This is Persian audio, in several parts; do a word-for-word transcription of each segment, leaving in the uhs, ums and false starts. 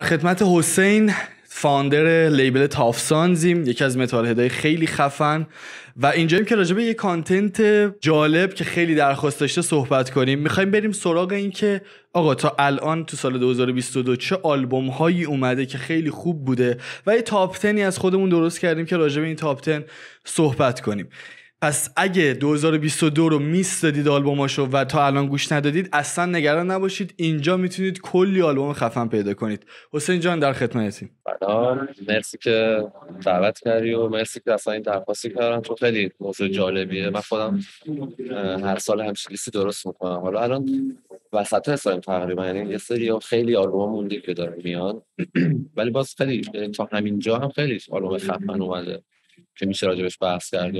خدمت حسین، فاوندر لیبل تاف سانزیم، یکی از متال هدای خیلی خفن و اینجاییم که راجع به یه کانتنت جالب که خیلی درخواست داشته صحبت کنیم. میخوایم بریم سراغ این که آقا تا الان تو سال دو هزار و بیست و دو چه آلبوم هایی اومده که خیلی خوب بوده و یه تاپ ده از خودمون درست کردیم که راجع به این تاپ ده صحبت کنیم. پس اگه دو هزار و بیست و دو رو میس دادید آلبوماشو و تا الان گوش ندادید، اصلا نگران نباشید، اینجا میتونید کلی آلبوم خفن پیدا کنید. حسین جان در خدمتتیم. سلام، مرسی که دعوت کردی و مرسی که اصلا این درخواستی کردن، چون خیلی موضوع جالبیه. من خودم هر سال همچین لیستی درست میکنم. حالا الان وسط حسابیم تقریبا، یعنی یه سری خیلی آلبوم مونده که داره میان ولی باز خیلی تا همینجا هم خیلی آلبوم خفن اومده که میشه راجبش بحث کرد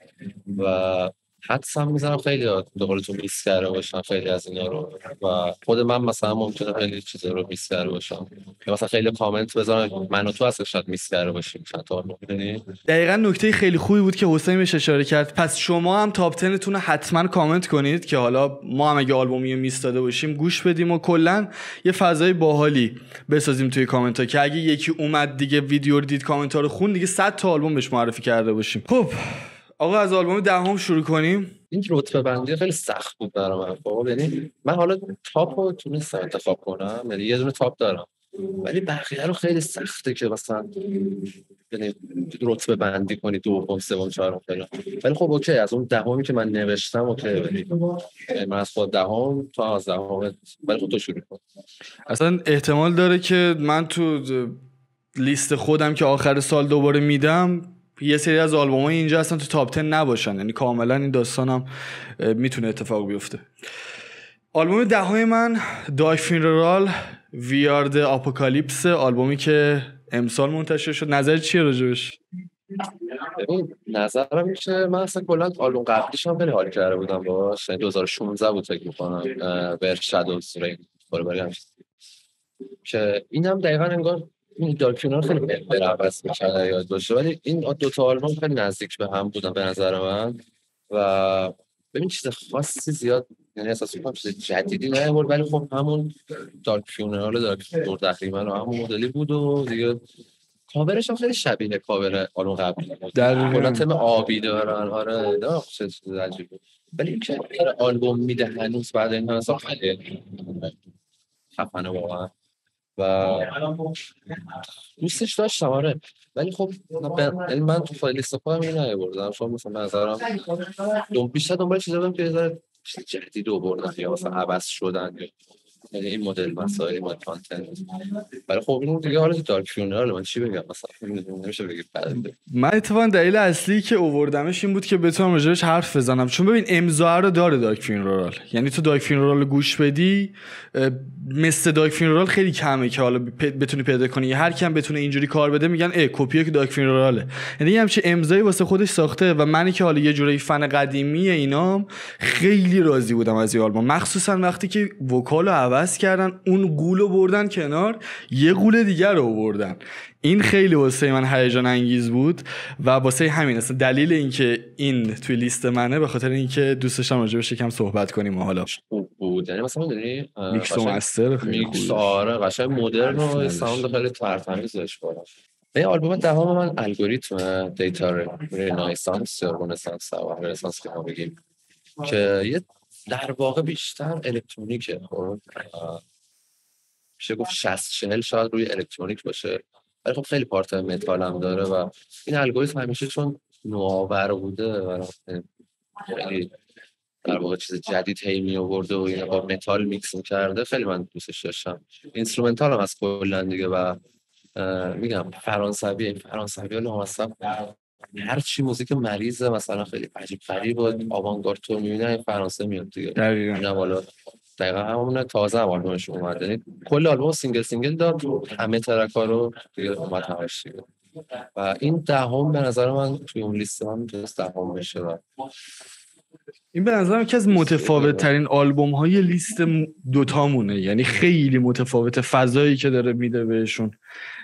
و حدس هم میزنم خیلی به قول تو میس کرده باشم خیلی از اینا رو و خود من مثلا ممکنه خیلی چیزا رو میس کرده باشم که مثلا خیلی کامنت بذارن من و تو اصلا شاید میس کرده باشیم چند تا میدونی. دقیقاً نکته خیلی خوبی بود که حسین بهش اشاره کرد. پس شما هم تاپ ده تون حتما کامنت کنید که حالا ما هم اگه آلبومی میس داده باشیم گوش بدیم و کلا یه فضای باحالی بسازیم توی کامنت ها که اگه یکی اومد دیگه ویدیو رو دید کامنت ها رو خون دیگه صد تا آلبوم بهش معرفی کرده باشیم. خب آقا از آلبوم دهم شروع کنیم. این رتبه بندی خیلی سخت بود برای من. خب یعنی من حالا تاپ رو تونستم انتخاب کنم، یعنی یه دونه تاپ دارم ولی بقیه رو خیلی سخته که مثلا یعنی رتبه بندی کنی دوم سوم چهارم فلان. ولی خب اوکی، از اون دهمی که من نوشتم اوکی، ولی من از خود دهم تا از دهم ولی خود تو شروع کن. اصلا احتمال داره که من تو لیست خودم که آخر سال دوباره میدم یه سری از آلبوم‌های اینجا اصلا تو تاپ ده نباشن، یعنی کاملا این داستانم میتونه اتفاق بیفته. آلبوم دهم من دارک فینرال وی آر د آپوکالیپس، آلبومی که امسال منتشر شد. نظر چیه راجبش؟ ببین نظرم اینه که من اصلا کلا آلبوم قبلیش هم خیلی حال کرده بودم باهاش، دو هزار و شانزده بود فکر می‌کنم، بر شادوز رین فوربری هم که اینم دقیقاً انگار این دارک فینال خیلی بهتر عوض می‌کنه یاد باشه، ولی این دو تا آلبوم خیلی نزدیک به هم بودن به نظر من و ببین چیز خاصی زیاد یعنی احساس می‌کنم چیز جدیدی نیاورد، ولی خب همون دارک فینال دارک دور تقریبا و همون مدلی بود و دیگه کاورش هم خیلی شبیه کاور آلبوم قبلی در کلا تم آبی دارن. آره نه چیز عجیبه، ولی اینکه آلبوم میده هنوز بعد این حساب خیلی خفنه واقعا و دوستش داشتم. آره ولی خب یعنی من تو فایل لیست خودم اینو نیاوردم، چون مثلا به نظرم دو بیشتر دنبال چیزا بودم که یه چیز جدید آوردن یا مثلا عوض شدن، یعنی این مدل مسائل مدل کانتنت. ولی خب این دیگه حالا دارک فیونرال من چی بگم مثلا نمیشه بگم بده. من اتفاقا دلیل اصلی که آوردمش این بود که بتونم راجعش حرف بزنم، چون ببین امضا رو داره دارک فیونرال، یعنی تو دارک فیونرال گوش بدی مثل دارک فیونرال خیلی کمه که حالا بتونی پیدا کنی، هر کیم بتونه اینجوری کار بده میگن ای کپیه که دارک فیونراله، یعنی همچین امضایی واسه خودش ساخته و منی که حالا یه جوری فن قدیمی اینام خیلی راضی بودم از این آلبوم، مخصوصا وقتی که وکالو عوض کردن، اون گولو بردن کنار یه گول دیگر رو آوردن. این خیلی واسه من هیجان انگیز بود و واسه همین اصلا دلیل اینکه این توی لیست منه به خاطر اینکه دوست داشتم راجعش یکم صحبت کنیم. و حالا خوب بود، یعنی مثلا می‌دونی میکس و مستر خیلی خوبه، میکس آره قشنگ مدرن و ساوند خیلی ترتمیز داشت بالا. این آلبوم دهم من الگوریتم دیتا رنایسانس یا رنسانس و رنسانس که ما بگیم که یه در واقع بیشتر الکترونیکه، خب میشه گفت شصت چهل شاید روی الکترونیک باشه ولی خب خیلی پارت متال هم داره و این الگوریتم همیشه چون نوآور بوده و خیلی در واقع چیز جدید هی می آورده و اینا با متال میکس می‌کرده، خیلی من دوستش داشتم. اینسترومنتال هم از کلا دیگه و میگم فرانسوی این فرانسوی ها اصلا هر چی موزیک مریضه مثلا خیلی عجیب غریب و آوانگارد تو میبینه فرانسه میاد دیگه. دقیقاً اینا والا دقیقاً همون تازه هم آلبومش اومد، یعنی کل آلبوم سینگل سینگل داد همه ترک‌ها رو دیگه اومد همش دیگه و این دهم به نظر من توی اون لیست من میتونست دهم بشه و این به نظرم یکی از متفاوت ترین آلبوم های لیست دوتامونه، یعنی خیلی متفاوت فضایی که داره میده بهشون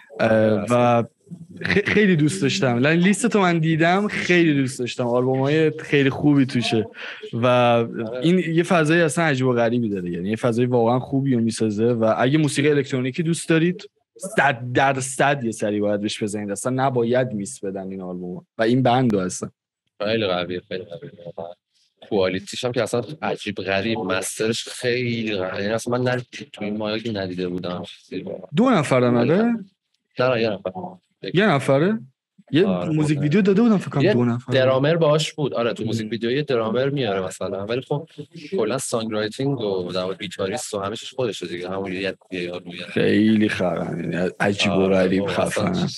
و خیلی دوست داشتم. یعنی لیست تو من دیدم خیلی دوست داشتم، آلبوم های خیلی خوبی توشه و این یه فضای اصلا عجیب و غریبی داره، یعنی یه فضای واقعا خوبی رو میسازه و اگه موسیقی الکترونیکی دوست دارید صد درصد یه سری باید بهش بزنید، اصلا نباید میس بدن این آلبوم و این بندو اصلا خیلی قویه خیلی قویه کوالیتیش هم که اصلا عجیب غریب، مسترش خیلی غریب، یعنی اصلا من ندید تو این مایا که ندیده بودم. دو نفره مگه؟ نه نه یه نفر یه نفره؟ یه آره موزیک ویدیو داده بودم فکر کنم دو نفر درامر باهاش بود. آره تو موزیک ویدیو یه درامر میاره مثلا، ولی خب کلا سانگ رایتینگ و در گیتاریست و همه‌ش خودشه دیگه، همون یه یه خیلی خرن عجیب و غریب خفن.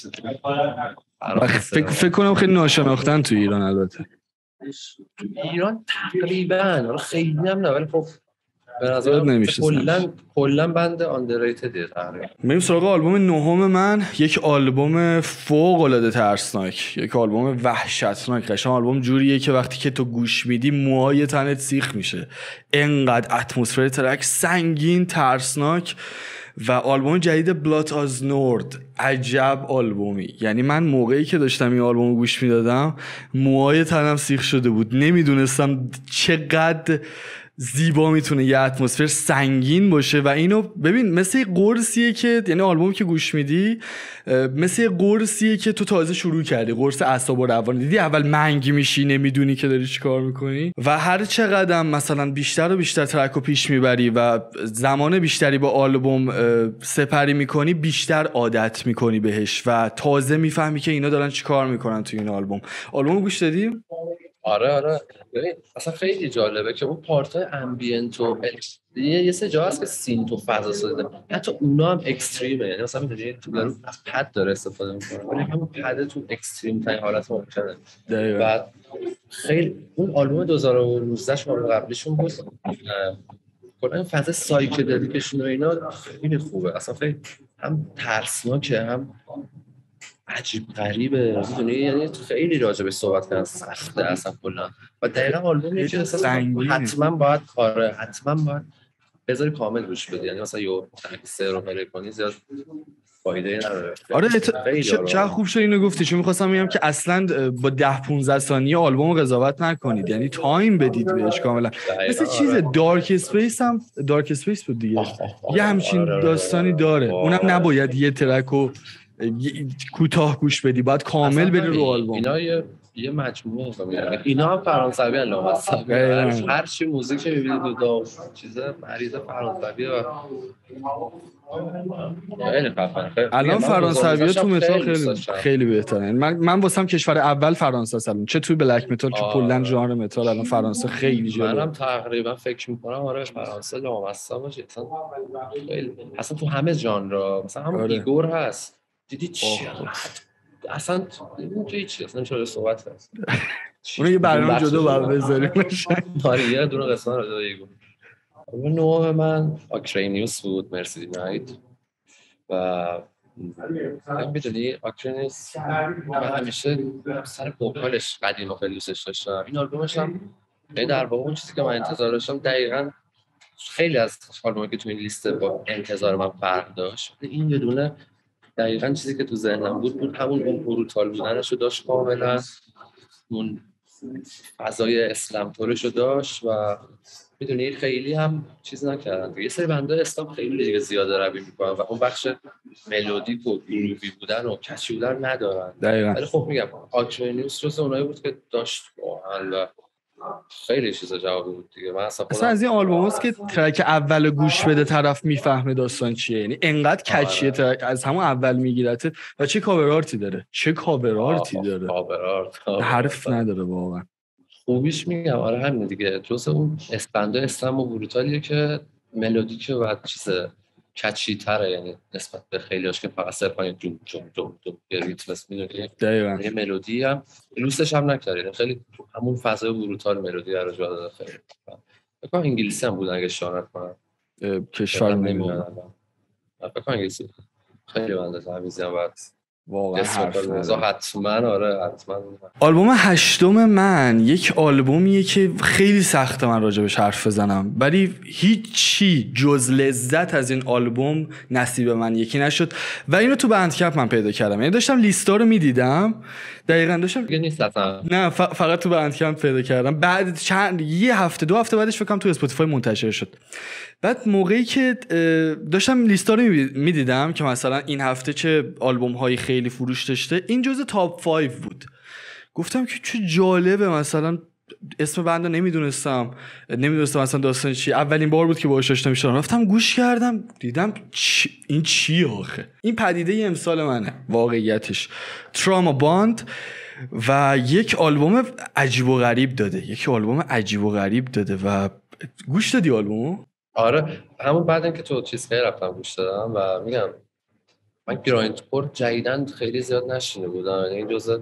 فکر فکر کنم خیلی ناشناختن تو ایران. البته تو ایران تقریبا خیلی هم نه، ولی خب به نظر کلا کلا بند آندرریتدیه تقریبا. میریم سراغ آلبوم نهم من. یک آلبوم فوق العاده ترسناک، یک آلبوم وحشتناک. قشنگ آلبوم جوریه که وقتی که تو گوش میدی موهای تنت سیخ میشه، انقدر اتمسفر ترک سنگین ترسناک. و آلبوم جدید بلات از نورد عجب آلبومی. یعنی من موقعی که داشتم این آلبوم گوش میدادم موهای تنم سیخ شده بود، نمیدونستم چقدر زیبا میتونه یه اتمسفر سنگین باشه. و اینو ببین مثل یه قرصیه که، یعنی آلبومی که گوش میدی مثل یه قرصیه که تو تازه شروع کردی، قرص اعصاب و روان. دیدی اول منگ میشی نمیدونی که داری چی کار میکنی و هر چقدر مثلا بیشتر و بیشتر ترکو پیش میبری و زمان بیشتری با آلبوم سپری میکنی بیشتر عادت میکنی بهش و تازه میفهمی که اینا دارن چی کار میکنن تو این آلبوم. آلبوم گوش دادی؟ آره آره ببین اصلا خیلی جالبه که اون پارتای امبینت و یه یه سه جا هست که سینت و فضا ساده، حتی اونا هم اکستریمه. یعنی مثلا می‌دونی تو دارو از پد داره استفاده می‌کنه، ولی همون پد تو اکستریم ترین حالت ممکنه. بعد خیلی اون آلبوم دو هزار و نوزده شما قبلیشون بود، کلا این فضا سایکدلیکشون و اینا خیلی خوبه. اصلا خیلی هم ترسناکه هم عجیب غریبه، میدونی یعنی خیلی راجع به صحبت کردن سخته اصلا کلا. و دقیقاً آلبومی که حتما باید کاره حتما باید بذاری کامل گوش بدی، یعنی مثلا یو سه رو پلی کنی زیاد فایده نداره. آره چه خوب شد اینو گفتی، چون می‌خواستم بگم که اصلا با ده پانزده ثانیه آلبوم قضاوت نکنید، یعنی تایم بدید بهش کاملا. مثل چیز دارک اسپیس هم دارک اسپیس بود دیگه، یه همچین داستانی داره. اونم نباید یه ترکو کوتاه گوش بدی، باید کامل بری رو آلبوم. اینا یه یه مجموعه میگن اینا هم فرانسوی ان لامصب، هر چی موزیک میبینید دو تا چیز مریض فرانسویه و خیلی خفن. الان فرانسوی‌ها تو متال خیلی خیلی بهتره. من من واسم کشور اول فرانسه است الان، چه توی بلک متال چه کلا ژانر متال الان فرانسه خیلی جلوه. منم تقریبا فکر می‌کنم آره فرانسه لامصب باشه اصلا خیلی اصلا تو همه ژانر. مثلا هم ایگور هست دیدی چی اصلا اینجوری چی اصلا چرا صحبت هست اون یه برنامه جدا باید بذاریم. آره یه دونه قسمت رو داده ایگور. نوع من آکرینیوس بود، مرسی نایت. و من میدونی آکرینیوس من همیشه سر وکالش قدیم و خیلی دوستش داشتم. این آلبومش هم در واقع اون چیزی که من انتظار داشتم دقیقاً خیلی از آلبومی که تو این لیست با انتظار من فرق داشت. این یه دونه دقیقاً چیزی که تو ذهنم بود بود همون اون بروتال بودنشو داشت، کاملا اون فضای اسلام طورشو داشت و میدونی خیلی هم چیز نکردن. یه سری بنده اسلام خیلی دیگه زیاده روی میکنن و اون بخش ملودیک و گرووی بودن و کچی بودن ندارن. ولی خب میگم آکرینیوس جز اونایی بود که داشت واقعا و خیلی چیزا جواب بود دیگه. من اصلا, اصلا از این آلبوم هست که ترک اول گوش بده طرف میفهمه داستان چیه، یعنی انقدر کچیه ترک از همون اول میگیرته و چه کاور آرتی داره، چه کاور آرتی داره، کاور آرت حرف نداره واقعا. خوبیش میگم آره همین دیگه، جز اون اسپنده اسلام و بروتالیه که ملودیکه و چیز کچی تره، یعنی نسبت به خیلیاش که فقط صرفا جوم جوم جوم جوم یه ریتم است میدونی دقیقاً. یه ملودی هم لوسش هم نکردن، خیلی همون فضای بروتال ملودی رو جا داده. خیلی فکر کنم انگلیسی هم بود اگه اشتباه نکنم، کشور نمیدونم فکر کنم انگلیسی. خیلی بنده تعویضی هم بعد واقعا حتما آره حتما. آلبوم هشتم من یک آلبومیه که خیلی سخته من راجبش حرف بزنم، ولی هیچی جز لذت از این آلبوم نصیب من یکی نشد و اینو تو بندکمپ من پیدا کردم. یعنی داشتم لیستا رو میدیدم دقیقاً داشتم دیگه نیست اصلا. نه ف... فقط تو بندکمپ پیدا کردم. بعد چند یه هفته دو هفته بعدش فکر کنم تو اسپاتیفای منتشر شد. بعد موقعی که داشتم لیستا رو میدیدم که مثلا این هفته چه آلبوم های خیلی فروش داشته، این جزء تاپ پنج بود. گفتم که چه جالبه، مثلا اسم بنده نمیدونستم نمیدونستم مثلا داستان چی. اولین بار بود که باهاش آشنا میشدم، رفتم گوش کردم دیدم چی... این چی آخه؟ این پدیده امسال منه واقعیتش. تراما باند و یک آلبوم عجیب و غریب داده یک آلبوم عجیب و غریب داده و گوش دادی آلبومو؟ آره همون بعدن که تو چیز خیلی رفتم گوش دادم و میگم من گرایندکور جدیدن خیلی زیاد نشینه بودم، این جزء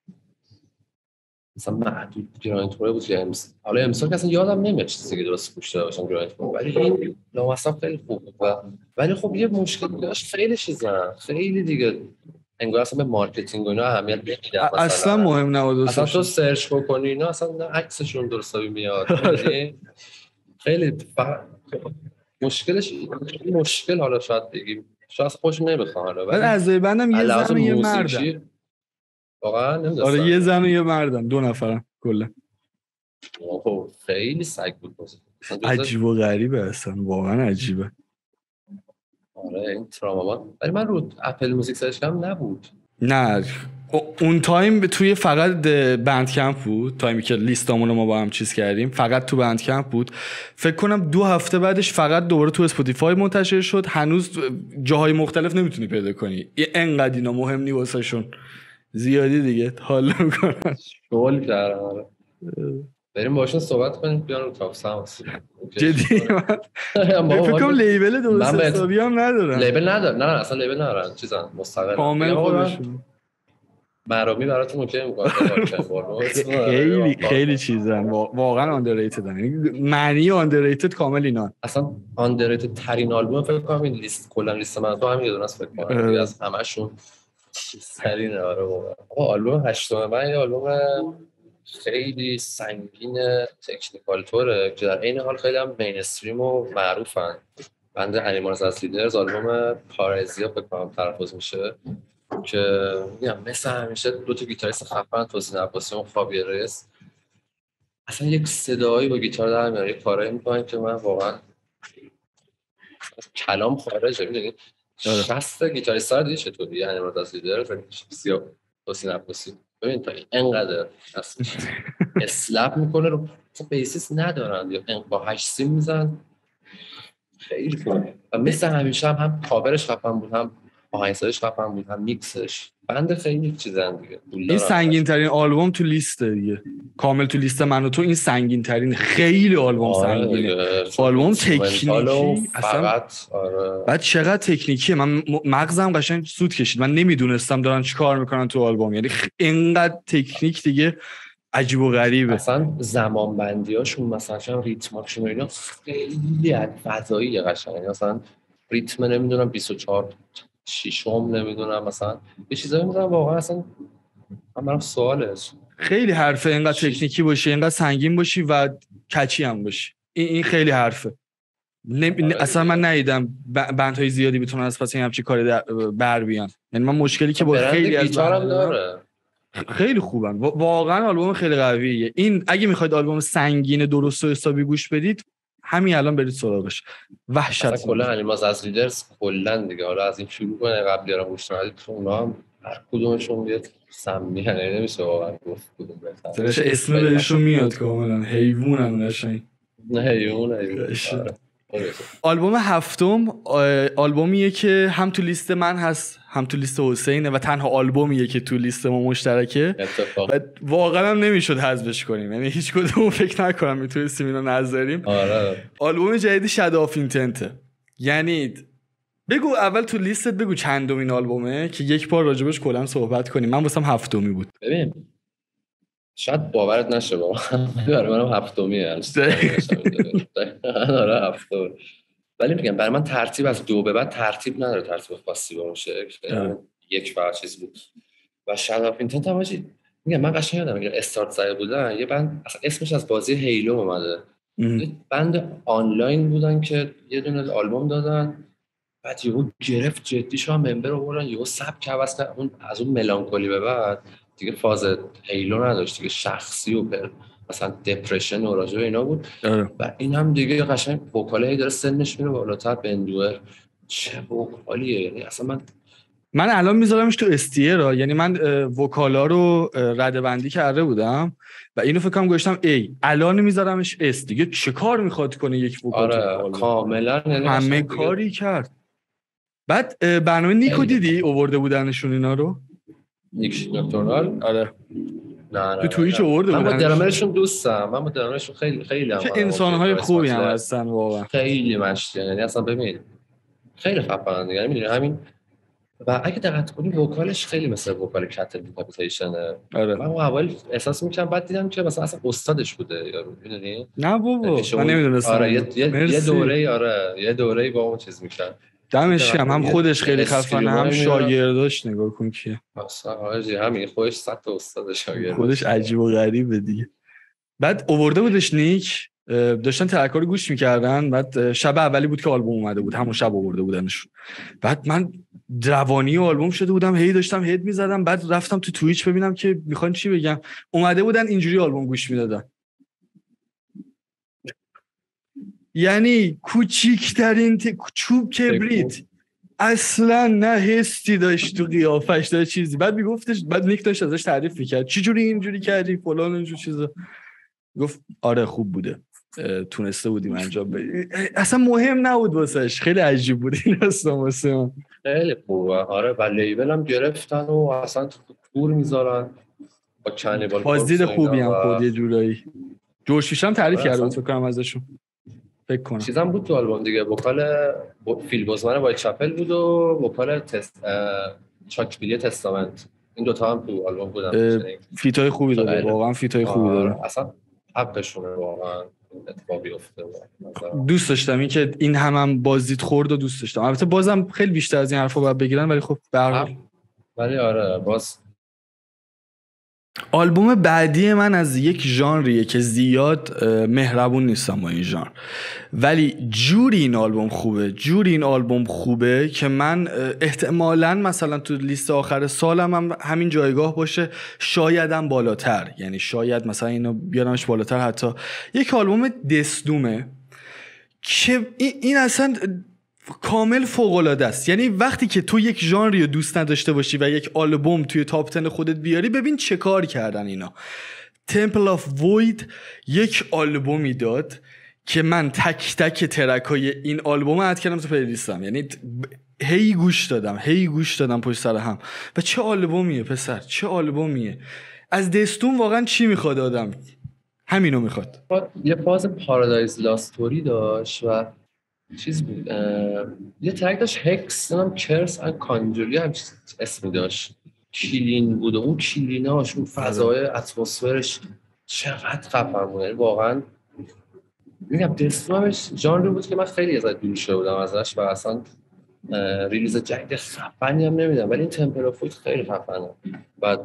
مثلا محدود گرایندکور بود که امس... حالا امسال که اصلا یادم نمیاد چیزی که درست گوش داده باشم گرایندکور، ولی این لامصب خیلی خوب بود. و ولی خب یه مشکلی داشت، خیلی چیزا خیلی دیگه انگار اصلا به مارکتینگ و اینا اهمیت نمیدن. مثلا اصلا مهم نبود، اصلا تو سرچ بکنی اینا اصلا نه عکسشون درستی میاد. یعنی خیلی فقط مشکلش مشکل حالا شاید بگیم شاید خوش نمیخوام حالا، ولی از بندم یه زن و یه مردن واقعا نمیدونم. آره یه زن و یه مردن، دو نفرن کلا. اوه خیلی سگ بود بازی. عجیب و غریبه اصلا، واقعا عجیبه. آره این تراما، ولی من رو اپل موزیک سرچ کردم نبود. نه اون تایم توی فقط بندکمپ بود، تایمی که لیستامون رو ما با هم چیز کردیم فقط تو بندکمپ بود. فکر کنم دو هفته بعدش فقط دوباره تو اسپاتیفای منتشر شد. هنوز جاهای مختلف نمیتونی پیدا کنی، اینقدر اینا مهم نی واسهشون زیادی دیگه حالا میکنن شغل کردن. بریم باشون صحبت کنیم بیان رو تاپ ساوندز. جدی من فکر کنم لیبل درست حسابی هم ندارن. لیبل ندارن، نه اصلا لیبل ندارن، چیزا مستقل کامل خودشون. مرامی براتون اوکی میکنه. خیلی خیلی چیزن واقعا آندرریتدن، یعنی معنی آندرریتد کامل اینا. اصلا آندرریتد ترین آلبوم فکر کنم این لیست، کلا لیست من تو همین یه دونه است فکر کنم از همشون سرین. آره واقعا آلبوم هشتم من یه آلبوم خیلی سنگین تکنیکال توره که در این حال خیلی هم مینستریم و معروفن. بند انیمالز از لیدرز آلبوم پارازیا فکر کنم تلفظ میشه که میگم مثل همیشه دو تا گیتاریست خفن، توسین عباسی و فابی ریس، اصلا یک صدایی با گیتار در میاره، یک کارایی میکنن که من واقعا کلام خارجه. میدونی شصت گیتاریست رو دیدی چطوری انیمالز از لیدرز و توسین عباسی ببین تا اینقدر اسلپ میکنه رو بیسیس ندارن یا با هشت سیم میزن، خیلی خوبه. و مثل همیشه هم هم کاورش خفن بود، هم آهنگسازیش خفن بود، هم میکسش. بنده خیلی چیزن دیگه. این سنگین ترین آلبوم تو لیسته دیگه، کامل تو لیست من و تو این سنگین ترین. خیلی آلبوم سنگینه، آلبوم تکنیکی اصلا. آره. بعد چقدر تکنیکیه، من مغزم قشنگ سود کشید، من نمیدونستم دارن چیکار میکنن تو آلبوم، یعنی اینقدر تکنیک دیگه عجیب و غریبه. اصلا زمان بندیاشون مثلا چون ریتماشون اینا خیلی فضاییه قشنگه، مثلا ریتم نمیدونم بیست و چهار ششم نمیدونم مثلا یه چیزایی میذارن واقعا اصلا من برام سواله. خیلی حرفه اینقدر تکنیکی باشی، اینقدر سنگین باشی و کچی هم باشی، این این خیلی حرفه. نم... اصلا من ندیدم بندهای زیادی بتونن از پس این همچین کاری بر بیان. یعنی من مشکلی که با خیلی از داره خیلی خوبن واقعا، آلبوم خیلی قویه. این اگه میخواید آلبوم سنگین درست و حسابی گوش بدید همین الان برید سراغش، وحشت. کلا انیمالز از لیدرز کلا دیگه، حالا از این شروع کنه قبلی رو گوش ندید تو اونا هم هر کدومشون یه سمی یعنی نمیشه واقعا گفت کدوم بهتره. اسم بهشون میاد کاملا، حیوانن قشنگ. نه حیوان آلبوم هفتم آلبومیه که هم تو لیست من هست هم تو لیست حسینه و تنها آلبومیه که تو لیست ما مشترکه و واقعا هم نمیشد حذفش کنیم، یعنی هیچ کدوم فکر نکنم میتونستیم اینو نذاریم. آره آلبوم جدید شادو آف اینتنت. یعنی بگو اول تو لیستت بگو چندمین آلبومه که یک بار راجبش کلا صحبت کنیم. من واسم هفتمی بود. ببین شاید باورت نشه واقعا برای منم هفتمیه. آره هفتم. ولی میگم برای من ترتیب از دو به بعد ترتیب نداره، ترتیب خاصی باشه. یک فقط چیز بود و شادو آف اینتنت هم باشه. میگم من قشنگ یادم میگم استارت زده بودن یه بند اصلا اسمش از بازی هیلو اومده. بند آنلاین بودن که یه دونه آلبوم دادن، بعد یهو گرفت جدی شو ممبر آوردن، یهو سبک عوض کردن. اون از اون ملانکولی به بعد دیگه فاز هیلو نداشت دیگه، شخصی و پر مثلا دپرشن و راجع به اینا بود. آره. و این هم دیگه قشنگ وکاله داره سنش میره بالاتر. بندور چه وکالیه، یعنی اصلا من من الان میذارمش تو استیه را، یعنی من وکالا رو رده بندی کرده بودم و اینو فکر کنم گذاشتم ای، الان میذارمش اس. دیگه چه کار میخواد کنه یک وکال؟ آره کاملا، یعنی همه کاری کرد. بعد برنامه نیکو دیدی آورده بودنشون اینا رو؟ نیک دکترال؟ آره نه نه تو توییچ آورده بودنش. من با درامرشون دوستم، من با درامرشون خیلی خیلی هم انسان‌های خوبی هم هستن واقعا، خیلی مشتی، یعنی اصلا ببین خیلی خفن دیگه، میدونی همین. و اگه دقت کنی وکالش خیلی مثل وکال کاتل دیکاپیتیشنه. آره. من اول احساس می‌کردم، بعد دیدم که مثلا اصلا استادش بوده یارو، میدونی؟ نه بابا من نمیدونستم. آره یه یه, یه دوره آره یه دوره با اون چیز می‌کرد. دمش گرم، هم خودش خیلی خفنه هم شاگرداش. نگاه کن که اصلا آجی همین خودش صد تا استاد شاگرد خودش عجیب و غریبه دیگه. بعد آورده بودش نیک، داشتن ترک‌ها رو گوش می‌کردن. بعد شب اولی بود که آلبوم اومده بود، همون شب آورده بودنش. بعد من روانی آلبوم شده بودم، هی داشتم هد می‌زدم. بعد رفتم تو توییچ ببینم که میخوان چی بگم. اومده بودن اینجوری آلبوم گوش میدادن، یعنی کوچیک‌ترین ت... چوب کبریت اصلا نه حسی داشت تو قیافش داشت چیزی. بعد میگفتش، بعد نیک داشت ازش تعریف میکرد چی جوری اینجوری کردی فلان اینجور چیزا. گفت آره خوب بوده، تونسته بودیم انجام بدیم. اصلا مهم نبود واسش، خیلی عجیب بود این اصلا واسه من. خیلی خوبه. آره و لیبل هم گرفتن و اصلا تور میذارن با چنبال بازدید خوبی هم خود یه جورایی. جورج فیشر هم تعریف کرده بود فکر کنم ازشون، فکر کنم چیزام بود تو آلبوم دیگه. وکال فیل بوزمن وایت چپل بود و وکال تست چاک بیلی تستامنت، این دوتا هم تو آلبوم بودن. فیتای خوبی داره واقعا، فیتای خوبی داره اصلا حقشونه واقعا اتفاق بیفته. دوست داشتم این که این هم هم بازدید خورد و دوست داشتم. البته بازم خیلی بیشتر از این حرفا باید بگیرن، ولی خب به هر حال. ولی آره باز آلبوم بعدی من از یک ژانریه که زیاد مهربون نیستم با این ژانر، ولی جوری این آلبوم خوبه، جوری این آلبوم خوبه که من احتمالاً مثلا تو لیست آخر سالم هم همین جایگاه باشه، شایدم بالاتر. یعنی شاید مثلا اینو بیارمش بالاتر. حتی یک آلبوم دسدومه که این اصلا کامل فوق‌العاده است. یعنی وقتی که تو یک ژانری رو دوست نداشته باشی و یک آلبوم توی تاپ ده خودت بیاری، ببین چه کار کردن اینا. تمپل آف وید یک آلبومی داد که من تک تک ترکای این آلبوم اد کردم تو پلیلیستم، یعنی هی گوش دادم هی گوش دادم پشت سر هم. و چه آلبومیه پسر، چه آلبومیه. از دستون واقعا چی میخواد آدم؟ همینو میخواد. یه فاز پارادایز لاستوری داشت و چیز بود، یه ترک داشت هکس نام کرس ان کانجوری هم اسمی داشت، کلین بود و اون کلیناش اون فضای اتمسفرش چقدر خفن بود. یعنی واقعا میگم دستوامش ژانری بود که من خیلی ازش دور شده بودم ازش و اصلا ریلیز جدید خفنی هم نمیدم، ولی این تمپل آف وید خیلی خفنه. بعد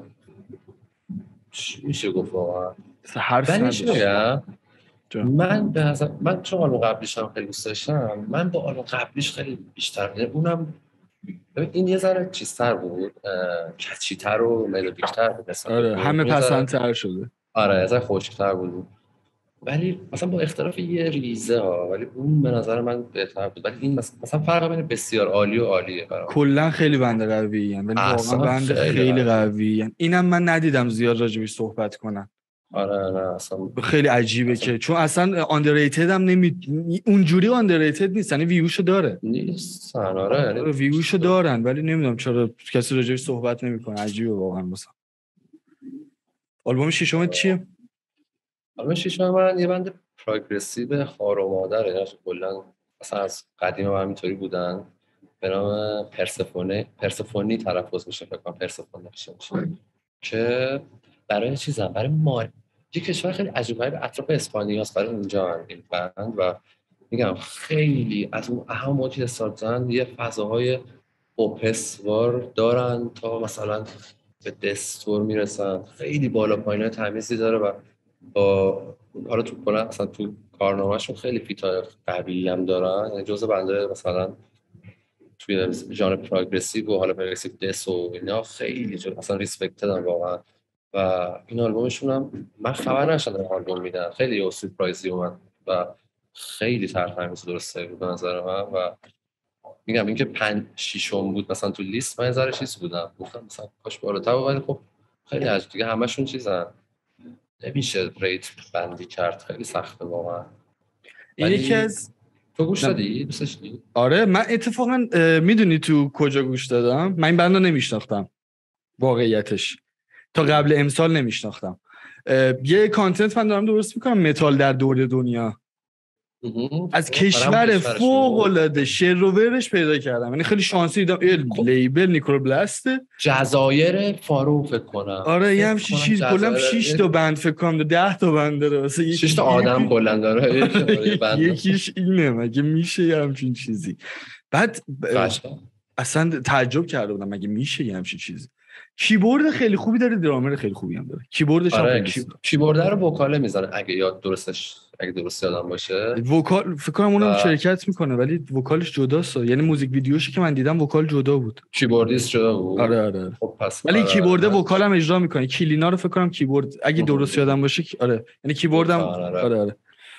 میشه گفت واقعا حرف نداشت. من به نظر من چون آلبوم قبلیش هم خیلی دوست داشتم، من با آلبوم قبلیش خیلی بیشتر میدم. اونم این یه ذره چیزتر بود، کچی‌تر و ملودیک‌تر بود. آره همه پسندتر شده. آره از خشک‌تر بود، ولی مثلا با اختلاف یه ریزه ها، ولی اون به نظر من بهتر بود. ولی این مثلا فرق بین بسیار عالی و عالیه. کلا خیلی بنده قویه، ولی واقعا بنده خیلی قویه. اینم من ندیدم زیاد راجبش صحبت کنن. آره نه اصلا خیلی عجیبه اصلا. که چون اصلا آندرریتد هم نمی اونجوری آندرریتد نیست، یعنی ویوشو داره نیست. آره یعنی ویوشو دارن، ولی نمیدونم چرا کسی راجبش صحبت نمیکنه. عجیبه واقعا. مثلا آلبوم ششم چیه؟ آلبوم ششم من یه بند پروگرسیو خار و مادره، اینا کلا اصلا از قدیم هم همینطوری بودن، به نام پرسفونه پرسفونی تلفظ میشه فکر کنم، پرسفونه میشه که برای چیزا برای ما یه کشور خیلی عجیب غریب اطراف اسپانیا است، برای اونجا هم این بند و میگم خیلی از اون اهم موجی استارتن یه فضاهای اوپسوار دارن تا مثلا به دستور میرسن، خیلی بالا پایینای تمیزی داره و با حالا تو کلا اصلا تو کارنامه‌شون خیلی فیتای قوی هم دارن. یعنی جزء بنده مثلا توی ژانر پروگرسیو و حالا پروگرسیو دس و اینا خیلی جو اصلا ریسپکتد هم واقعا. و این آلبومشون هم من خبر نشدم آلبوم میدن، خیلی یه سورپرایزی اومد و خیلی طرف‌همیز درسته بود به نظر من و میگم اینکه پنج ششم بود مثلا تو لیست من نظر چیز بودم، گفتم مثلا کاش بالاتر بود، ولی خب خیلی عجیب دیگه همشون چیزن، نمیشه ریت بندی کرد، خیلی سخته واقعا. این یکی از تو گوش دادی؟ دوستش داری؟ آره من اتفاقا میدونی تو کجا گوش دادم؟ من این بندو نمیشناختم واقعیتش، تا قبل امسال نمیشناختم. یه کانتنت من دارم درست میکنم، متال در دور دنیا، از کشور فوق العاده شروورش پیدا کردم، یعنی خیلی شانسی دیدم لیبل نیکرو بلاسته، جزایر فارو فکر کنم. آره یه همچین چیز، کلا شش تا بند فکر کنم ده تا بند داره واسه شش تا آدم کلا داره یکیش اینه، مگه میشه یه همچین چیزی؟ بعد اصلا تعجب کرده بودم مگه میشه یه همچین چیزی. کیبورد خیلی خوبی داره، درامر خیلی خوبی هم داره، کیبوردش آره هم کی... کیبورد رو وکاله میزنه اگه یاد درستش اگه درست یادم باشه، وکال فکر کنم اونم و... شرکت میکنه ولی وکالش جداست، یعنی موزیک ویدیوشی که من دیدم وکال جدا بود، کیبوردیست جدا بود. آره آره خب پس ولی کیبورد وکال هم اجرا میکنه، کلینا رو فکر کنم کیبورد اگه درست یادم باشه، آره یعنی کیبوردم آره آره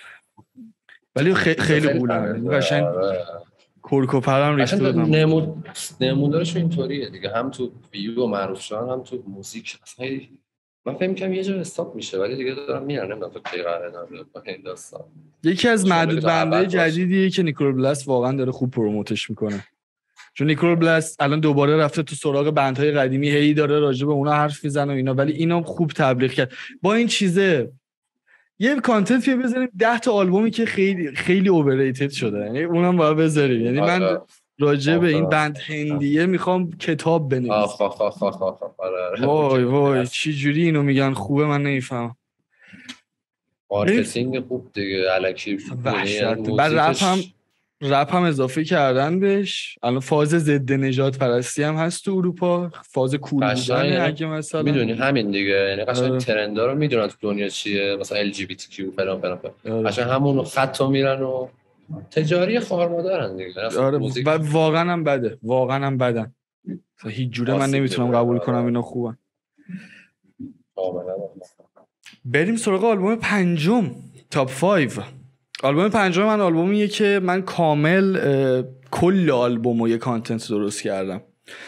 ولی خیلی خیلی قولن قشنگ کورکو پرم ریخته بودم. نمود نمودارش اینطوریه دیگه، هم تو ویو معروف شدن هم تو موزیک. اصلا من فکر می‌کنم یه جا استاپ میشه ولی دیگه دارم میرم نمیدونم تو کی قراره نمیدونم با این داستان. یکی از معدود بندهای جدیدیه که نیکرو بلاست واقعا داره خوب پروموتش میکنه، چون نیکرو بلاست الان دوباره رفته تو سراغ بندهای قدیمی، هی داره راجع به اونا حرف میزنه و اینا، ولی اینا خوب تبلیغ کرد با این چیزه. یه کانتنت رو بذاریم ده تا آلبومی که خیلی خیلی اوورریتد شده، یعنی اونم باید بذاریم. یعنی من راجع به این بند هندیه میخوام کتاب بنویسم. آخ آخ آخ آخ آخ وای وای چی جوری اینو میگن خوبه من نمیفهمم. مارکتینگ خوب دیگه الکی وحشت. بعد رپ هم رپ هم اضافه کردن بهش، الان فاز ضد نژاد پرستی هم هست تو اروپا، فاز کول بودن اگه مثلا میدونی همین دیگه، یعنی قشنگ ترندا رو میدونن تو دنیا چیه، مثلا ال جی بی تی کیو فلان فلان قشنگ همون خطو میرن و تجاری خارمادرن دیگه. آره و واقعا هم بده، واقعا هم بدن، هیچ جوره من نمیتونم قبول کنم اینا خوبن. بریم سراغ آلبوم پنجم، تاپ پنج. آلبوم پنجم من آلبومیه که من کامل کل آلبومو یه کانتنت درست کردم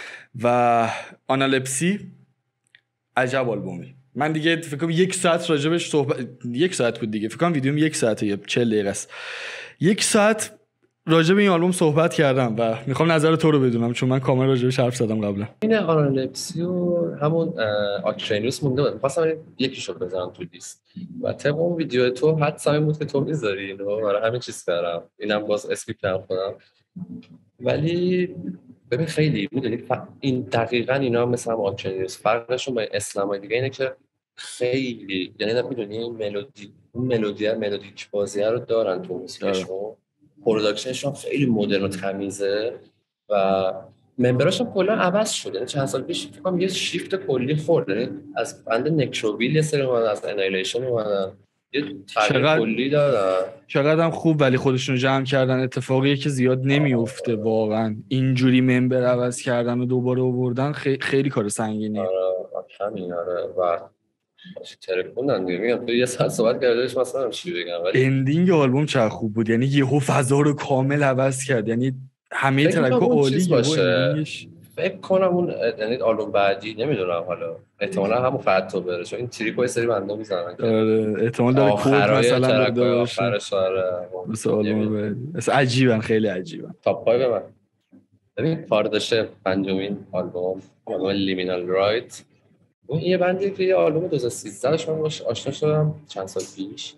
و آنالپسی عجب آلبومی. من دیگه فکر کنم یک ساعت راجبش صحبت، یک ساعت بود دیگه، فکر کنم ویدیوم یک ساعته یا چهل دقیقه است، یک ساعت راجب این آلبوم صحبت کردم و میخوام نظر تو رو بدونم چون من کامل راجبش حرف زدم قبلا. این آنالپسی و همون آکترینوس مونده بود، می‌خواستم یکیشو بذارم تو لیست و طبق اون ویدیو تو حد سامی بود که تو میذاری اینو، برای همین چیز کردم، اینم باز اسکیپ کردم خودم. ولی ببین خیلی میدونی ف... این دقیقاً اینا مثلا آکترینوس فرقشون با اسلام دیگه اینه که خیلی یعنی میدونی ملودی اون ملودی ملودیک بازی رو دارن تو موسیقیشون، پروداکشنشون خیلی مدرن و تمیزه و ممبراش هم کلا عوض شده. چند سال پیش فکر کنم یه شیفت کلی خورده، از بند نکروویل یه سری اومدن، از انایلیشن اومدن، یه تغییر کلی دادن. چقدر هم خوب، ولی خودشون جمع کردن، اتفاقیه که زیاد نمیفته واقعا، اینجوری ممبر عوض کردن و دوباره آوردن خیلی خیلی کار سنگینیه. آره همین. آره و ترکوندن دیگه، میگم تو یه ساعت صحبت کردش مثلا چی بگم، ولی اندینگ آلبوم چقدر خوب بود، یعنی یهو فضا رو کامل عوض کرد، یعنی همه ترک‌ها عالی باشه. فکر کنم اون یعنی آلبوم بعدی نمیدونم، حالا احتمالاً همون خطو بره چون این تریکو یه سری بنده میزنن. آره احتمال داره کد مثلا بده باشه. آخرش آره مثلا آلبوم بعدی اصلا عجیبن، خیلی عجیبن. تاپ پنج به من ببین پارداشه پنجمین آلبوم، آلبوم لیمینال رایت. اون یه بندی که یه آلبوم دو هزار و سیزده داشت من باش آشنا شدم چند سال پیش.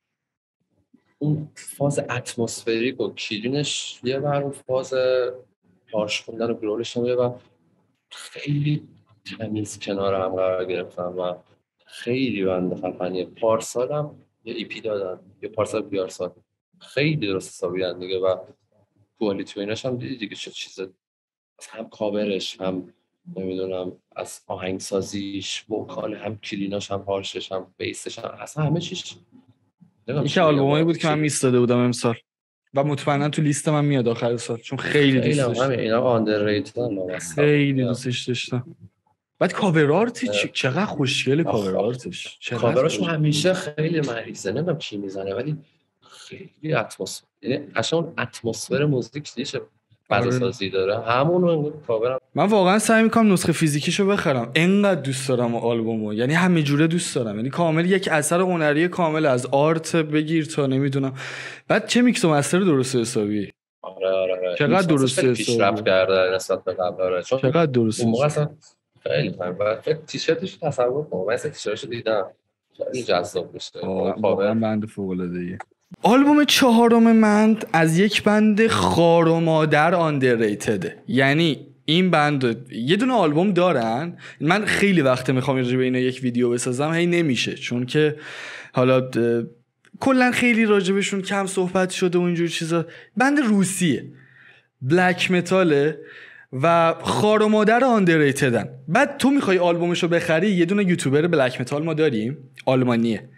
اون فاز اتمسفریک و کلینش یه بر اون فاز هارش خوندن و گرولش هم یه بر خیلی تمیز کنار هم قرار گرفتن و خیلی بنده خفنیه. پارسال هم یه ایپی دادن، یه پارسال بیارسال خیلی درست حسابیدن دیگه و کوالیتی و ایناش هم دیدی دیگه چه چیزه، هم کاورش هم نمیدونم از آهنگسازیش، وکال، هم کلیناش، هم هارشش، هم بیسش، هم اصلا همه چیش. یکی آلبومایی بود که من میستاده بودم امسال و مطمئنا تو لیست من میاد آخر سال چون خیلی دوست داشتم. اینا اینا آندرریتدن، خیلی دوستش داشتم. بعد کاور آرتش چقدر خوشگله، کاور آرتش کاوراش همیشه خیلی مریضه، نمیدونم چی میزنه ولی خیلی اتمسفر، یعنی اصلا اون اتمسفر موزیک دیشه فضا سازی داره همون کاور. من واقعا سعی میکنم نسخه فیزیکیشو بخرم، انقدر دوست دارم آلبومو، یعنی همه جوره دوست دارم، یعنی کامل یک اثر هنری کامل از آرت بگیر تا نمیدونم بعد چه میکس و مستر درست حسابی. آره آره چقدر درست حسابی پیشرفت کرده نسبت به قبل. آره چون چقدر درست اون موقع اصلا خیلی فهمیدم فکر تیشرتش تصور کنم، من اصلا تیشرتشو دیدم خیلی جذاب میشه واقعا بند فوق العاده ای. آلبوم چهارم من از یک بند خار و مادر آندرریتده، یعنی این بند یه دونه آلبوم دارن، من خیلی وقته میخوام راجع به اینا یک ویدیو بسازم هی نمیشه چون که حالا کلا خیلی راجبشون کم صحبت شده و اینجور چیزا. بند روسیه، بلک متاله و خار و مادر آندرریتدن. بعد تو میخوای آلبومشو بخری، یه دونه یوتیوبر بلک متال ما داریم آلمانیه،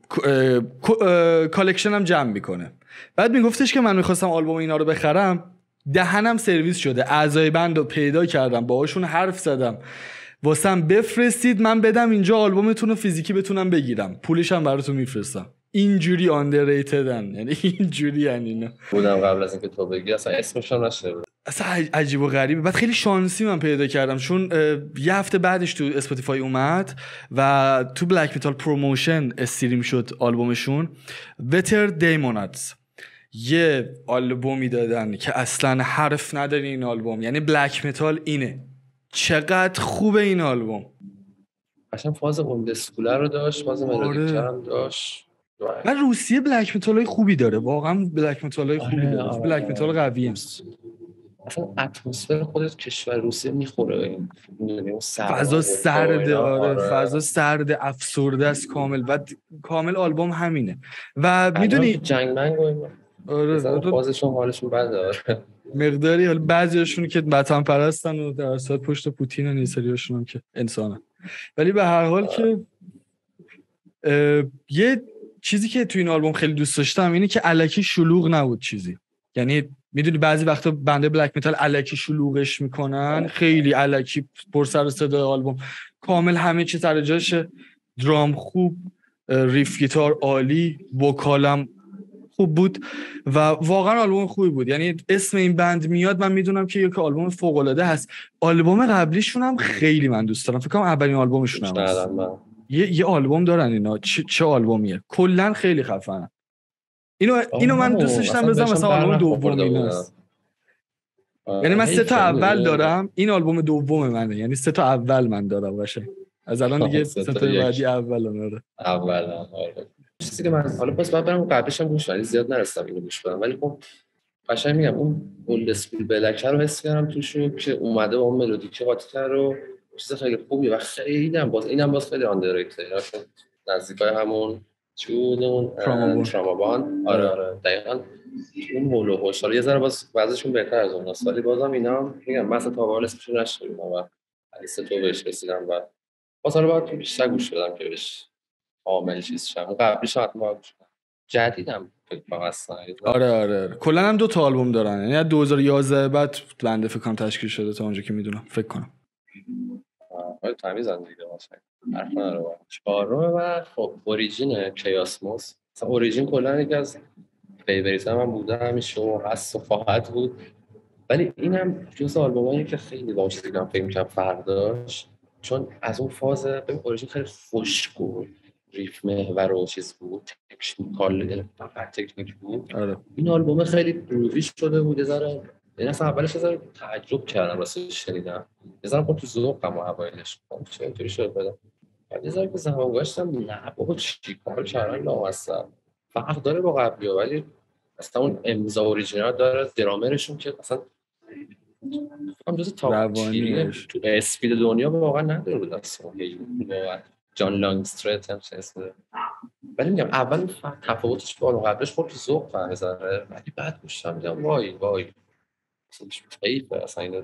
کالکشن هم جمع میکنه. بعد میگفتش که من میخواستم آلبوم اینا رو بخرم، دهنم سرویس شده، اعضای بند رو پیدا کردم باهاشون حرف زدم واسم بفرستید من بدم اینجا آلبومتون رو فیزیکی بتونم بگیرم، پولش هم براتون میفرستم. اینجوری آندرریتدن، یعنی اینجوری یعنی اینا بودم قبل از اینکه تو بگی اصلا اسمش هم نشده بود، اصلا عجیب و غریبه. بعد خیلی شانسی من پیدا کردم چون یه هفته بعدش تو اسپاتیفای اومد و تو بلک متال پروموشن استریم شد آلبومشون. وتر دیموناتس یه آلبومی دادن که اصلا حرف نداره این آلبوم، یعنی بلک متال اینه. چقدر خوبه این آلبوم، اصلا فاز اولد اسکول رو داشت، فاز ملودیک هم داشت. و روسیه بلک متالای خوبی داره، واقعا بلک متالای خوبی داره. آره، بلک متال قویه. اصلا اتمسفر خودت کشور روسیه میخوره، فضا سرده. آره فضا سرده، افسرده است کامل و کامل آلبوم همینه. و میدونی جنگ منگ و اینا آره فازشون حالشون بده مقداری، حالا بعضیاشون که وطن پرستن و در اصل پشت پوتین و نیسریاشون هم که انسانن، ولی به هر حال که یه چیزی که تو این آلبوم خیلی دوست داشتم اینه که الکی شلوغ نبود چیزی. یعنی میدونی بعضی وقتا بنده بلک متال الکی شلوغش میکنن، خیلی الکی پر سر و صدای آلبوم، کامل همه چیز سر جاشه، درام خوب، ریف گیتار عالی، وکالم خوب بود و واقعا آلبوم خوبی بود. یعنی اسم این بند میاد من میدونم که یک آلبوم فوق العاده هست. آلبوم قبلیشون هم خیلی من دوست دارم، فکر کنم اولین آلبومشون هم هست. یه یه آلبوم دارن اینا، چه, چه آلبومیه، کلا خیلی خفنه. اینو اینو من دوست داشتم بزنم مثلا آلبوم دوم ایناست. یعنی من سه تا اول دارم، این آلبوم دوم منه، یعنی سه تا اول من دارم باشه. از الان دیگه سه تا بعدی اولم داره. اولم آره. چیزی که من حالا پس بعد برام قبلش هم گوش بدم، زیاد نرسیدم اینو گوش بدم، ولی خب قشنگ میگم اون اولد اسکول بلک رو حس کردم توشون که اومده با اون ملودیک قاطی رو چیز خیلی خوبیه و خیلی هم باز اینم باز خیلی آندرریتد، اصلا نزدیکای همون چون اون ترامابان. آره آره دقیقاً اون هولو هوش یه ذره باز وضعشون بهتر از اوناست، ولی بازم اینا میگم مثلا تا حالا اسمشون نشدم و لیست تو بهش رسیدم و باز حالا باید بیشتر گوش بدم که بهش کامل چیز شم. قبلیش حتما گوش بدم، جدیدم فکر کنم اصلا. آره آره کلا هم دو تا آلبوم دارن، یعنی از دو هزار و یازده بعد بنده فکر کنم تشکیل شده تا اونجا که میدونم، فکر کنم. آره تمیزن دیگه واسه حرف نداره. چهارم و خب اوریجین کیاسموس، مثلا اوریجین کلا یکی از فیوریت هم بوده همیشه و هست و خواهد بود، ولی اینم جز آلبومایی که خیلی با اون چیزی که فکر می‌کنم فرق داشت، چون از اون فاز ببین اوریجین خیلی خشک و ریف محور و چیز بود، تکنیکال فقط تکنیک بود. آره. این آلبوم خیلی گرووی شده بود، یه ذره این اصلا اولش یه ذره تعجب کردم راستش شنیدم، یه ذره تو ذوقم و اوایلش چه اینطوری شد بدم، بعد یه ذره که زمان گذاشتم نه بابا چیکار کردن لامصب فرق داره با قبلی‌ها، ولی اصلا اون امضا اوریجینال داره، درامرشون که اصلا هم جز تاپ تو اسپید دنیا واقعا نداره بود اصلا، جان لانگستریت هم اسمه، ولی میگم اول تفاوتش با قبلش خود تو ذوق فهمی زاره، ولی بعد گوشتم میگم وای وای خیلی اصلا اینو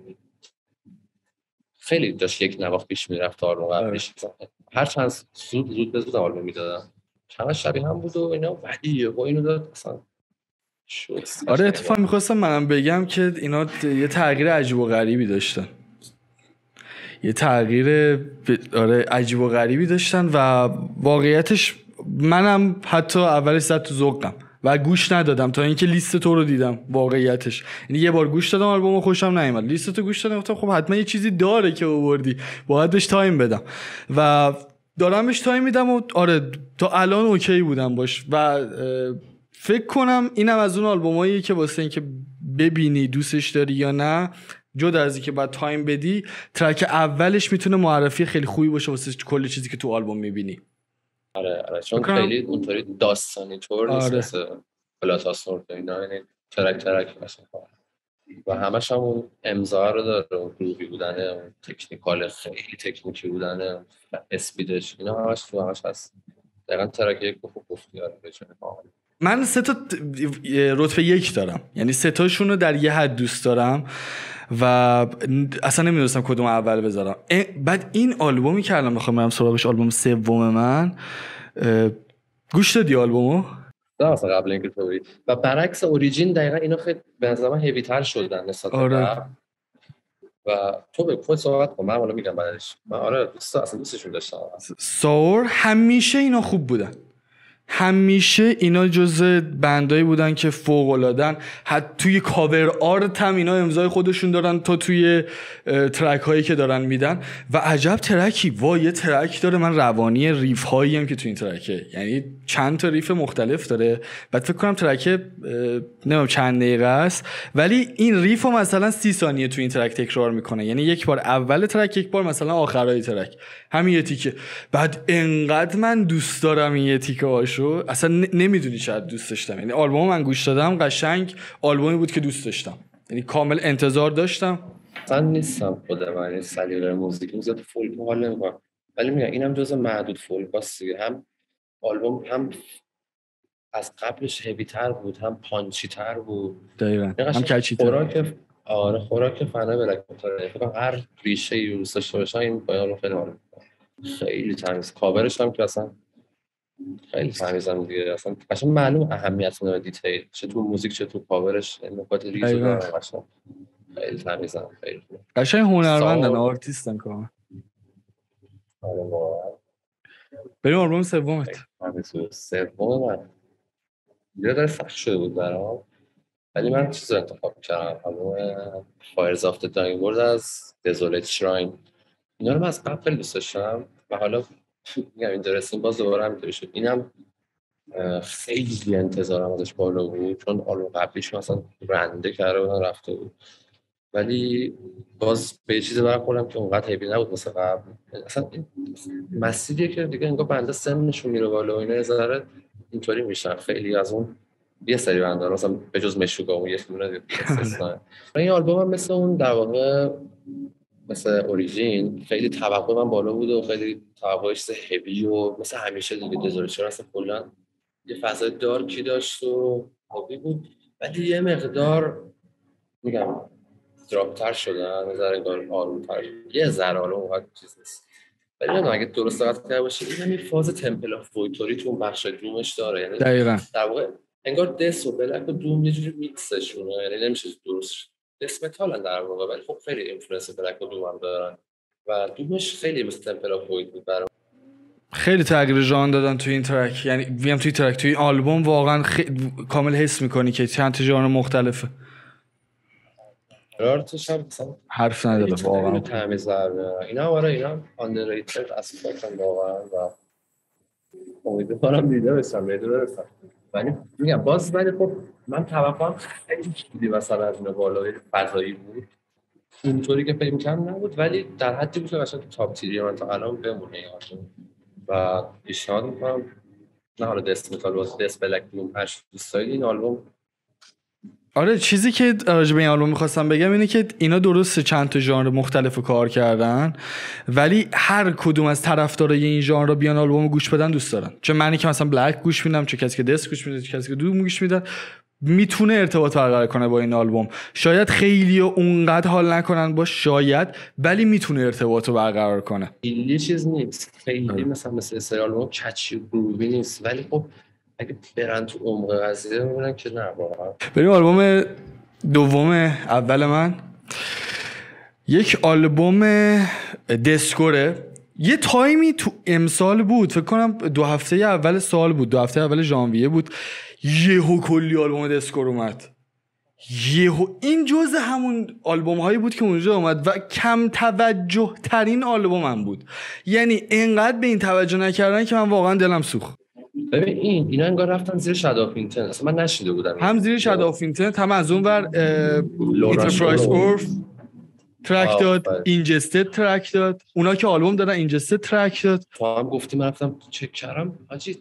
خیلی داشت یک نواخت پیش میرفت آلبوم قبلش، هر چند زود زود به زود آلبوم میدادن چند شبیه هم بود و اینا، ولی با اینو داد اصلا شد. آره اتفاق میخواستم منم بگم که اینا یه تغییر عجیب و غریبی داشتن. یه تغییر آره عجیب و غریبی داشتن و واقعیتش منم حتی اولش زد تو ذوقم و گوش ندادم تا اینکه لیست تو رو دیدم. واقعیتش یعنی یه بار گوش دادم آلبومو خوشم نیومد، لیست تو گوش دادم گفتم خب حتما یه چیزی داره که آوردی، باید بهش تایم بدم و دارم بهش تایم میدم و آره تا الان اوکی بودم باش و فکر کنم اینم از اون آلبوماییه که واسه اینکه ببینی دوستش داری یا نه، جدا از اینکه بعد تایم بدی، ترک اولش میتونه معرفی خیلی خوبی باشه واسه کل چیزی که تو آلبوم میبینی. آره آره چون خیلی اونطوری داستانی طور نیست آره. مثل پلاتاسور اینا، یعنی ترک ترک مثلا و همش هم اون امضا رو داره، اون روحی بودنه، اون تکنیکال خیلی تکنیکی بودنه، اسپیدش، اینا همش تو همش هست. دقیقا ترک یک خوب گفتی. آره بچنه من سه تا رتبه یک دارم، یعنی سه تاشون رو در یه حد دوست دارم و اصلا نمیدونستم کدوم اول بذارم. بعد این آلبومی که الان میخوام برم سراغش، آلبوم سوم من، گوش دادی آلبومو؟ نه اصلا قبل اینکه تو بری و برعکس اوریجین دقیقا اینا خیلی به نظر من هیوی تر شدن نسبت آره. و تو به خود صحبت کن، من حالا میگم بعدش. من آره دوست اصلا دوستشون داشتم. ساور همیشه اینا خوب بودن، همیشه اینا جزء بندایی بودن که فوق العاده‌ن. حتی توی کاور آرت هم اینا امضای خودشون دارن تا توی ترک هایی که دارن میدن و عجب ترکی. وا یه ترک داره من روانی ریف هایی هم که توی این ترکه، یعنی چند تا ریف مختلف داره. بعد فکر کنم ترک نمیدونم چند دقیقه است ولی این ریف رو مثلا سی ثانیه توی این ترک تکرار میکنه، یعنی یک بار اول ترک، یک بار مثلا آخرای ترک، همین یه تیکه. بعد انقدر من دوست دارم این یه تیکه هاشو، اصلا نمیدونی چقدر دوست داشتم. یعنی آلبوم من گوش دادم قشنگ آلبومی بود که دوست داشتم، یعنی کامل انتظار داشتم. من نیستم خودم این سلیقه موزیک موزیک فولک حال نمیکنم، ولی میگم اینم جزء معدود فولک هست دیگه. هم آلبوم هم از قبلش هیوی تر بود، هم پانچی تر بود، دقیقاً هم کچی تر. خوراک آره خوراک فنه بلک موتوره. فکر هر ریشه یوز داشته باشه این باید خیلی حال خیلی تمیز. کاورش هم که اصلا خیلی تمیزم دیگه، اصلا قشنگ معلوم اهمیت میده دیتیل، چه تو موزیک چه تو کاورش، نکات ریزو داره قشنگ خیلی تمیزم، خیلی قشنگ هنرمندن، آرتیستن کاملا. آره واقعا. بریم آلبوم سومت. سوم من یه داره سخت شده بود برام، ولی من چیز رو انتخاب کردم، آلبوم Fires of the Dying World از Desolate Shrine. اینا رو من از قبل خیلی دوست داشتم و حالا میگم این درستین باز دوباره همینطوری شد. اینم خیلی انتظارم ازش بالا بود چون آلبوم قبلیش مثلا رنده کرده بودن رفته بود، ولی باز به چیزی برخوردم که اونقدر هیوی نبود مثل قبل. اصلا این مسیریه که دیگه انگار بنده سنشون میره بالا و اینا یه ذره اینطوری میشن. خیلی از اون یه سری بنده مثلا به جز مشوگا اون یه دونه استثنا. این آلبوم هم مثل اون در واقع مثل اوریجین خیلی توقع من بالا بود و خیلی توقعش هیوی و مثل همیشه دیگه دزولچر اصلا کلا یه فضای دارکی داشت و هیوی بود، ولی یه مقدار میگم دراپتر شدن، یه ذره انگار آروم‌تر، یه ذره حالا اونقدر چیز نیست، ولی نمیدونم اگه درست دقت کرده باشه این همین فاز تمپل آف وویتوری تو اون بخش دومش داره، یعنی دقیقاً در واقع انگار دس و بلک و دوم یه جوری میکسشونه، یعنی نمیشه درست دس متالن در واقع، ولی خب خیلی اینفلوئنس بلک و دوم هم دارن و دومش خیلی مثل تمپل آف ووید بود برام. خیلی تغییر ژانر دادن توی این ترک، یعنی ویم توی ترک توی آلبوم واقعا خیلی کامل حس میکنی که چند تا ژانر مختلفه. رارتش هم مثلا حرف نداره واقعا تمیز داره. اینا آره اینا آندرریتد اصلا واقعا و امیدوارم دیده بشم بهتر برسم، ولی میگم باز ولی خب من توقعم خیلی چیزی مثلا از اینا بالای فضایی بود، اینطوری که فکر می‌کردم نبود، ولی در حدی بود که مثلا تاپ تیری من تا الان بمونه این و پیشنهاد می‌کنم نه حالا دست متال باز دست بلک دوم هشت دوستای این آلبوم. آره چیزی که راجع به این آلبوم می‌خواستم بگم اینه که اینا درسته چند تا ژانر مختلفو کار کردن، ولی هر کدوم از طرفدارای این ژانر بیان آلبومو گوش بدن دوست دارن. چه معنی که مثلا بلک گوش میدم، چه کسی که دست گوش میده، چه کسی که دوم گوش میده، میتونه ارتباط برقرار کنه با این آلبوم. شاید خیلی اونقدر حال نکنن باش، شاید، ولی میتونه ارتباطو برقرار کنه. این چیز نیست خیلی مثلا مثل سری آلبوم کچی و گرووی نیست، ولی خب اگه برن تو عمق قضیه میبینن که نه واقعا. بریم آلبوم دوم اول من. یک آلبوم دسکوره. یه تایمی تو امسال بود، فکر کنم دو هفته اول سال بود، دو هفته اول ژانویه بود، یهو کلی آلبوم دسکور اومد. یهو این جزء همون آلبوم هایی بود که اونجا اومد و کم توجه ترین آلبوم هم بود. یعنی اینقدر به این توجه نکردن که من واقعا دلم سوخت. ببین این اینا انگار رفتن زیر شادو آف اینتنت، اصلا من نشیده بودم. هم زیر شادو آف اینتنت، هم از اون ور انترپرایز اورف ترک داد، اینجستد ترک داد. اونا که آلبوم دادن اینجستد ترک داد. تو هم گفتی من رفتم چک کردم حاجی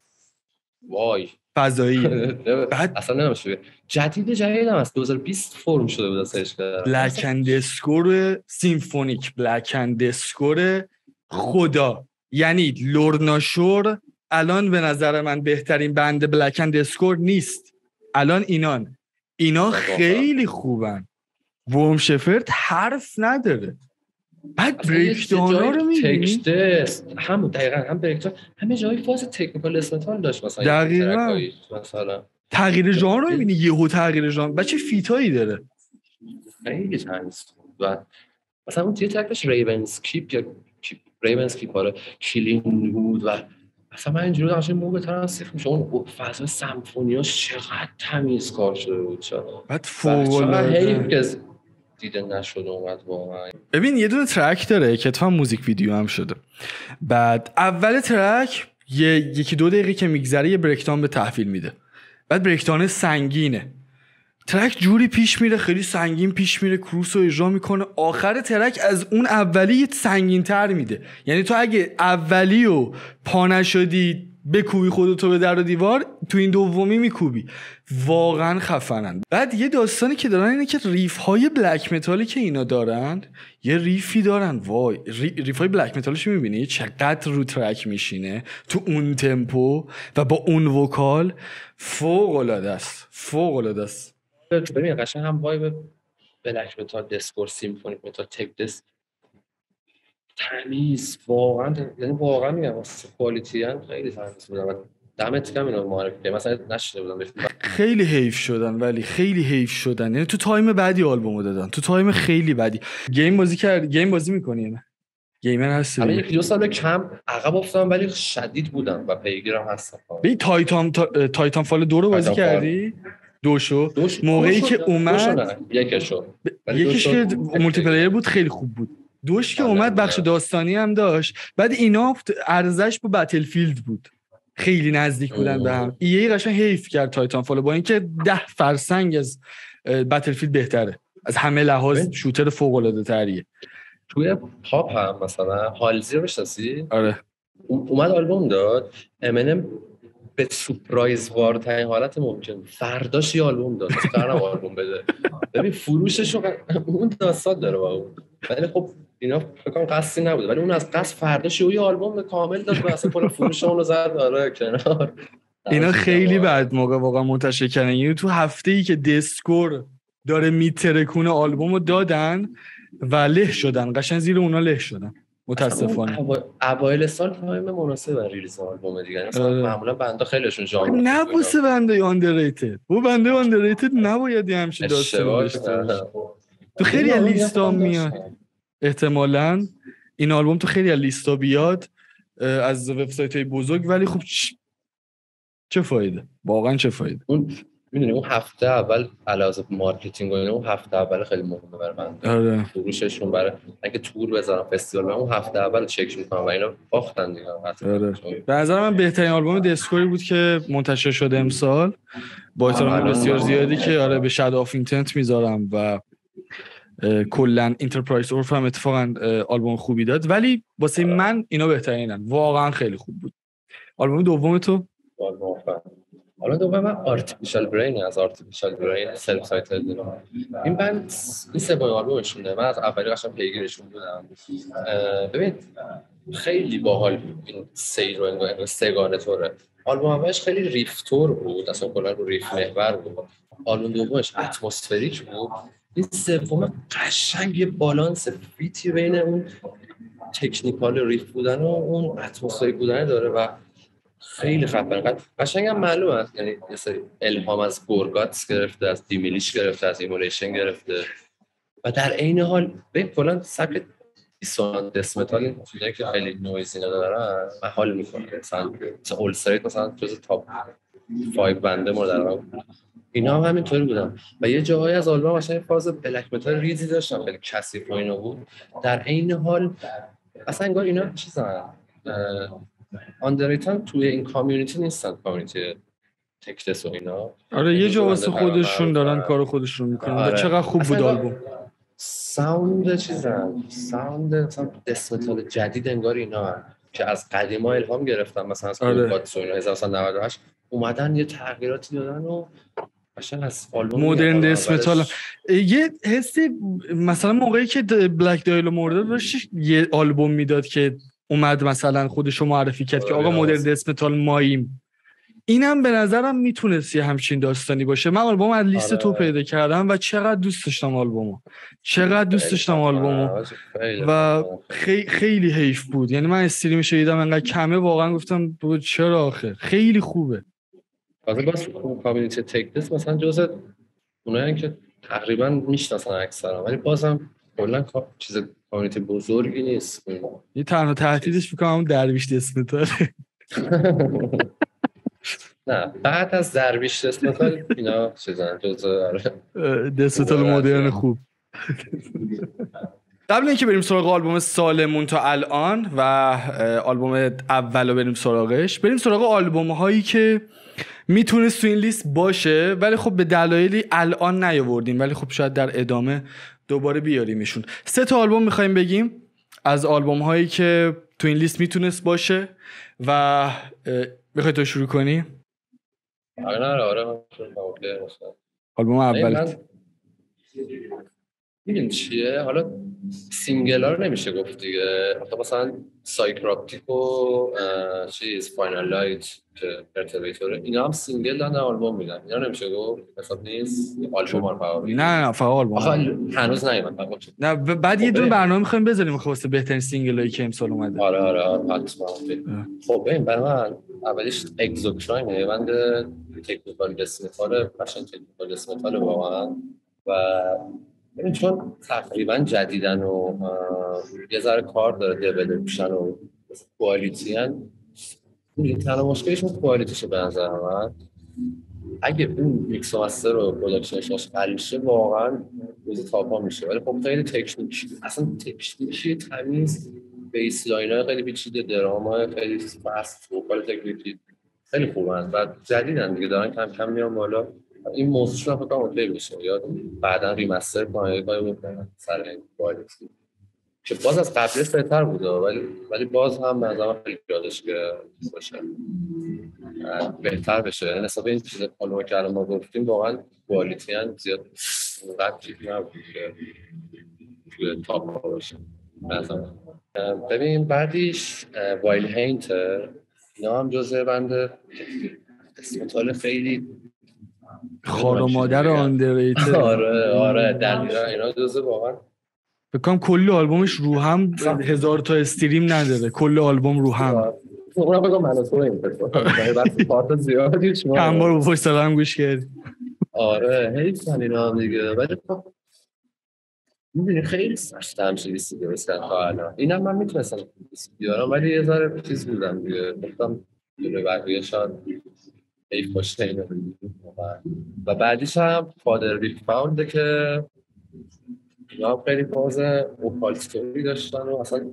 وای فضایی. بعد اصلا نمیشه جدید جدید هم از دو هزار و بیست فرم شده بود سرچ کردم. بلک اند اسکور سیمفونیک، بلک اند اسکور خدا. یعنی لورنا شور الان به نظر من بهترین بند بلک اند اسکور نیست الان. اینان اینا خیلی خوبن. ورم شفرد حرف نداره. بعد بریکداونا رو می‌بینی تکست هم دقیقاً هم بریکداون همه جای فاز تکنیکال اسمتال داشت مثلا دقیقاً مثلا تغییر ژانر رو می‌بینی یهو تغییر ژانر بچه فیتایی داره خیلی تنز. و مثلا اون ترکش ریونز کیپ یا ریونز کیپ آره کلین بود و مثلا من اینجوری داشتم مو به طرف سیف میشه اون فضا سمفونیاش چقدر تمیز کار شده بود. بعد فوق‌العاده دیده نشد اومد واقعا. ببین یه دونه ترک داره که اتفاقا موزیک ویدیو هم شده. بعد اول ترک یه یکی دو دقیقه که میگذره یه بریکداون به تحویل میده. بعد بریکداون سنگینه. ترک جوری پیش میره خیلی سنگین پیش میره، کروس رو اجرا میکنه. آخر ترک از اون اولی یه سنگین تر میده. یعنی تو اگه اولی و پا نشدی بکوبی خودتو به در و دیوار، تو این دومی میکوبی. واقعا خفنن. بعد یه داستانی که دارن اینه که ریف های بلک متالی که اینا دارن یه ریفی دارن وای ری، ریف های بلک متالش میبینی چقدر رو ترک میشینه تو اون تمپو و با اون وکال. فوق العاده است، فوق العاده است. ببین قشنگ هم وایب بلک متال، دسکور، سیمفونیک متال، تک دس تمیز واقعا. یعنی واقعا میگم واسه کوالیتی ان خیلی تمیز بودن. دمت گرم اینو معرفی کردی. مثلا نشیده بودم. خیلی حیف شدن ولی خیلی حیف شدن. یعنی تو تایم بعدی آلبومو دادن، تو تایم خیلی بعدی. گیم بازی کرد، گیم بازی می‌کنی نه؟ گیمر هستی؟ من یک دو سال کم عقب افتادم ولی شدید بودم و پیگیرم هستم. ببین تایتان تا... تایتان فال دو رو بازی کردی؟ دوشو دوش... موقعی دوشو که اومد یکشو ب... یکیش که مولتی پلییر بود خیلی خوب بود. دوش که اومد بخش داستانی هم داشت. بعد اینا ارزش با بتلفیلد بود، خیلی نزدیک بودن به هم. ای ای قشنگ حیف کرد تایتان فال با اینکه ده فرسنگ از بتلفیلد بهتره از همه لحاظ. شوتر فوق العاده تریه. توی پاپ هم مثلا هالزی رو بشناسی؟ آره اومد آلبوم داد امینم به سورپرایز وارترین حالت ممکن فرداش یه آلبوم داد. قرارم آلبوم بده. ببین فروشش رو اون داستان داره با اون. ولی خب اینا فکر کنم قصدی نبوده ولی اون از قصد فرداش یه آلبوم کامل داد و اصلا کل فروش اون رو زد داره کنار. اینا خیلی بعد موقع واقعا منتشر کردن. یعنی تو هفته‌ای که دسکور داره میترکونه آلبومو دادن و له شدن، قشنگ زیر اونا له شدن متاسفانه. اوایل سال تایم مناسب برای ریلیز آلبوم دیگه. مثلا معمولا بنده خیلیشون ژانر نه واسه بنده آندرریتد. او بنده آندرریتد نباید همش داستان داشته باشه. تو خیلی از لیستا میاد احتمالاً این آلبوم تو خیلی از لیستا بیاد از وبسایت‌های بزرگ ولی خب چه فایده؟ واقعا چه فایده؟ اون میدونی اون هفته اول علاوه مارکتینگ و اینا اون هفته اول خیلی مهمه برای من. آره. فروششون برای اینکه تور بذارم فستیوال من اون هفته اول چک میکنم و اینا باختن دیگه. آره. به نظر من بهترین آلبوم دسکوری بود که منتشر شده امسال با احترام بسیار زیادی که آره به شادو آف اینتنت میذارم و کلا انترپرایز اورف هم اتفاقا آلبوم خوبی داد ولی واسه من اینا بهترینن. واقعا خیلی خوب بود. آلبوم دوم تو؟ آلبوم حالا دوباره من آرتفیشال برین از آرتفیشال برین سلف سایتل دارم. این بند این سومین آلبومشونه. من از اولی قشنگ پیگیرشون بودم. ببین خیلی باحال این سیر و انگار سگانه طوره. آلبوم اولش خیلی ریف تور بود، اصلا کلا رو ریف محور بود. آلبوم دومش اتمسفریک بود. این سوم قشنگ یه بالانس فیتی بین اون تکنیکال ریف بودن و اون اتمسفریک بودن داره و خیلی خفنه. قشنگ هم معلومه است، یعنی یه سری الهام از گورگاتس گرفته، از دیمیلیش گرفته، از ایمولیشن گرفته و در عین حال به کلا سبک دیسونانت دث متال اینه که خیلی نویز اینا دارن من حال میکنم مثلا مثلا اول استریت مثلا جز تاپ پنج بنده مورد علاقه اینا هم همینطوری بودن و یه جاهایی از آلبوم مثلا فاز بلک متال ریزی داشتن خیلی کثیف و اینا بود در عین حال اصلا انگار اینا چیزن آندرریتن توی این کامیونیتی نیستن کامیونیتی تکتس و اینا آره یه جا واسه خودشون دارن کار خودشون میکنن آره. و چقدر خوب بود آلبوم ساوند چیزن ساوند مثلا دث متال جدید انگار اینا که از قدیما الهام گرفتن مثلا از کوبات و هزار و نهصد و نود و هشت اومدن یه تغییراتی دادن و قشنگ از آلبوم مدرن دث متال یه حسی مثلا موقعی که بلک دایل مرده داشت یه آلبوم میداد که اومد مثلا خودشو معرفی کرد که آقا مدرن دث متال ماییم اینم به نظرم میتونست یه همچین داستانی باشه من آلبوم از لیست تو پیدا کردم و چقدر دوست داشتم آلبومو چقدر دوست داشتم آلبومو و خیلی خیلی حیف بود یعنی من استریمش دیدم انقدر کمه واقعا گفتم بود چرا آخه خیلی خوبه واسه باز کامیونیتی تکتس مثلا جزء اونایی که تقریبا میشناسن اکثرا ولی بازم کلا چیز کامیونیتی بزرگی نیست یه تنها تهدیدش میکنم درویش دث متال نه بعد از درویش دث متال اینا چیزن جزء دث متال مدرن خوب قبل اینکه بریم سراغ آلبوم سالمون تا الان و آلبوم اولو بریم سراغش بریم سراغ آلبوم هایی که میتونست تو این لیست باشه ولی خب به دلایلی الان نیاوردیم ولی خب شاید در ادامه دوباره بیاریمشون سه تا آلبوم میخوایم بگیم از آلبوم هایی که تو این لیست میتونست باشه و میخوای تو شروع کنی؟ آره آره آره آلبوم اول میدونی چیه؟ حالا سینگل ها رو نمیشه گفت دیگه مثلا سایکراپتیک و چیز فاینال لایت که پرتویتوره اینا هم سینگل دارن آلبوم میدن اینا نمیشه گفت حساب نیست آلبوم ها فقط نه نه فقط آلبوم هنوز نیومد نه بعد یه دونه برنامه میخوایم بذاریم واسه بهترین سینگل هایی که امسال اومده آره آره حتما خب ببین برای من اولیش اگزوکراینه بند تکنیکال دث متال فشن تکنیکال دث متال واقعا و ببین چون تقریبا جدیدن و یه ذره کار داره دیولپ شدن و کوالیتی ان این تنها مشکلشون کوالیتیشه به نظر من اگه اون میکس و مستر و پروداکشنش قوی شه واقعا روز تاپ ها میشه ولی خب خیلی تکنیکی اصلا تکنیکی تمیز بیس لاین‌ها خیلی پیچیده درام‌ها خیلی فست وکال تکنیکی خیلی خوبن و جدیدن دیگه دارن کم کم میان بالا این موضوعش رو فکر کنم اوکی بشه یا بعداً ریمستر کنن یا کاری بکنن سر این کوالیتی که باز از قبلش بهتر بود ولی ولی باز هم مثلا خیلی یادش که باشه بهتر بشه یعنی حساب این چیز کالو که الان ما گفتیم واقعا کوالیتی ان زیاد اونقدر چیزی نبود که توی تاپ باشه مثلا ببین بعدیش وایل هینتر اینا هم جزء بنده اسمتال خیلی خار و مادر آندرریتد آره آره دقیقاً اینا جزء واقعا بکنم کل آلبومش رو هم هزار تا استریم نداره کل آلبوم رو هم اونم بگم من تو این بس پارت زیادی شما چند بار با پشت سر هم گوش کردی آره حیف اینا دیگه ولی خب می‌بینی خیلی سخت همچین لیستی درستن تا الان اینم من میتونستم بیارم ولی یه ذره چیز بودم دیگه گفتم جلوی بقیه شاید حیف باشه اینو و بعدیش هم فادر ویل فاونده که اینا خیلی فاز اوپالستوری داشتن و اصلا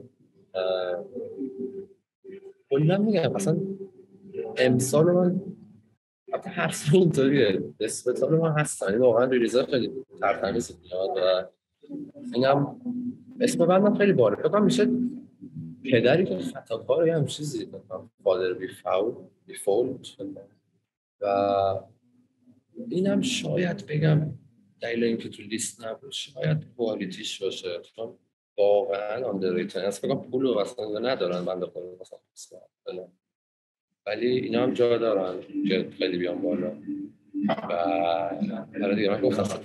کلا میگم اصلا امسال من حتی حرف اینطوریه دسپتال من هستن این واقعا ریلیزا خیلی ترتمیز میاد و اینم اسم بندم خیلی باره فکرم میشه پدری که خطاکار هم چیزی فادر بی فاول بی فولت و اینم شاید بگم دلیل اینکه تو لیست نباشه شاید کوالیتیش باشه چون واقعا آندرریتد است فکر کنم پولو اصلا ندارن بنده خدا مثلا ولی اینا هم جا دارن که خیلی بیان بالا و حالا دیگه من گفتم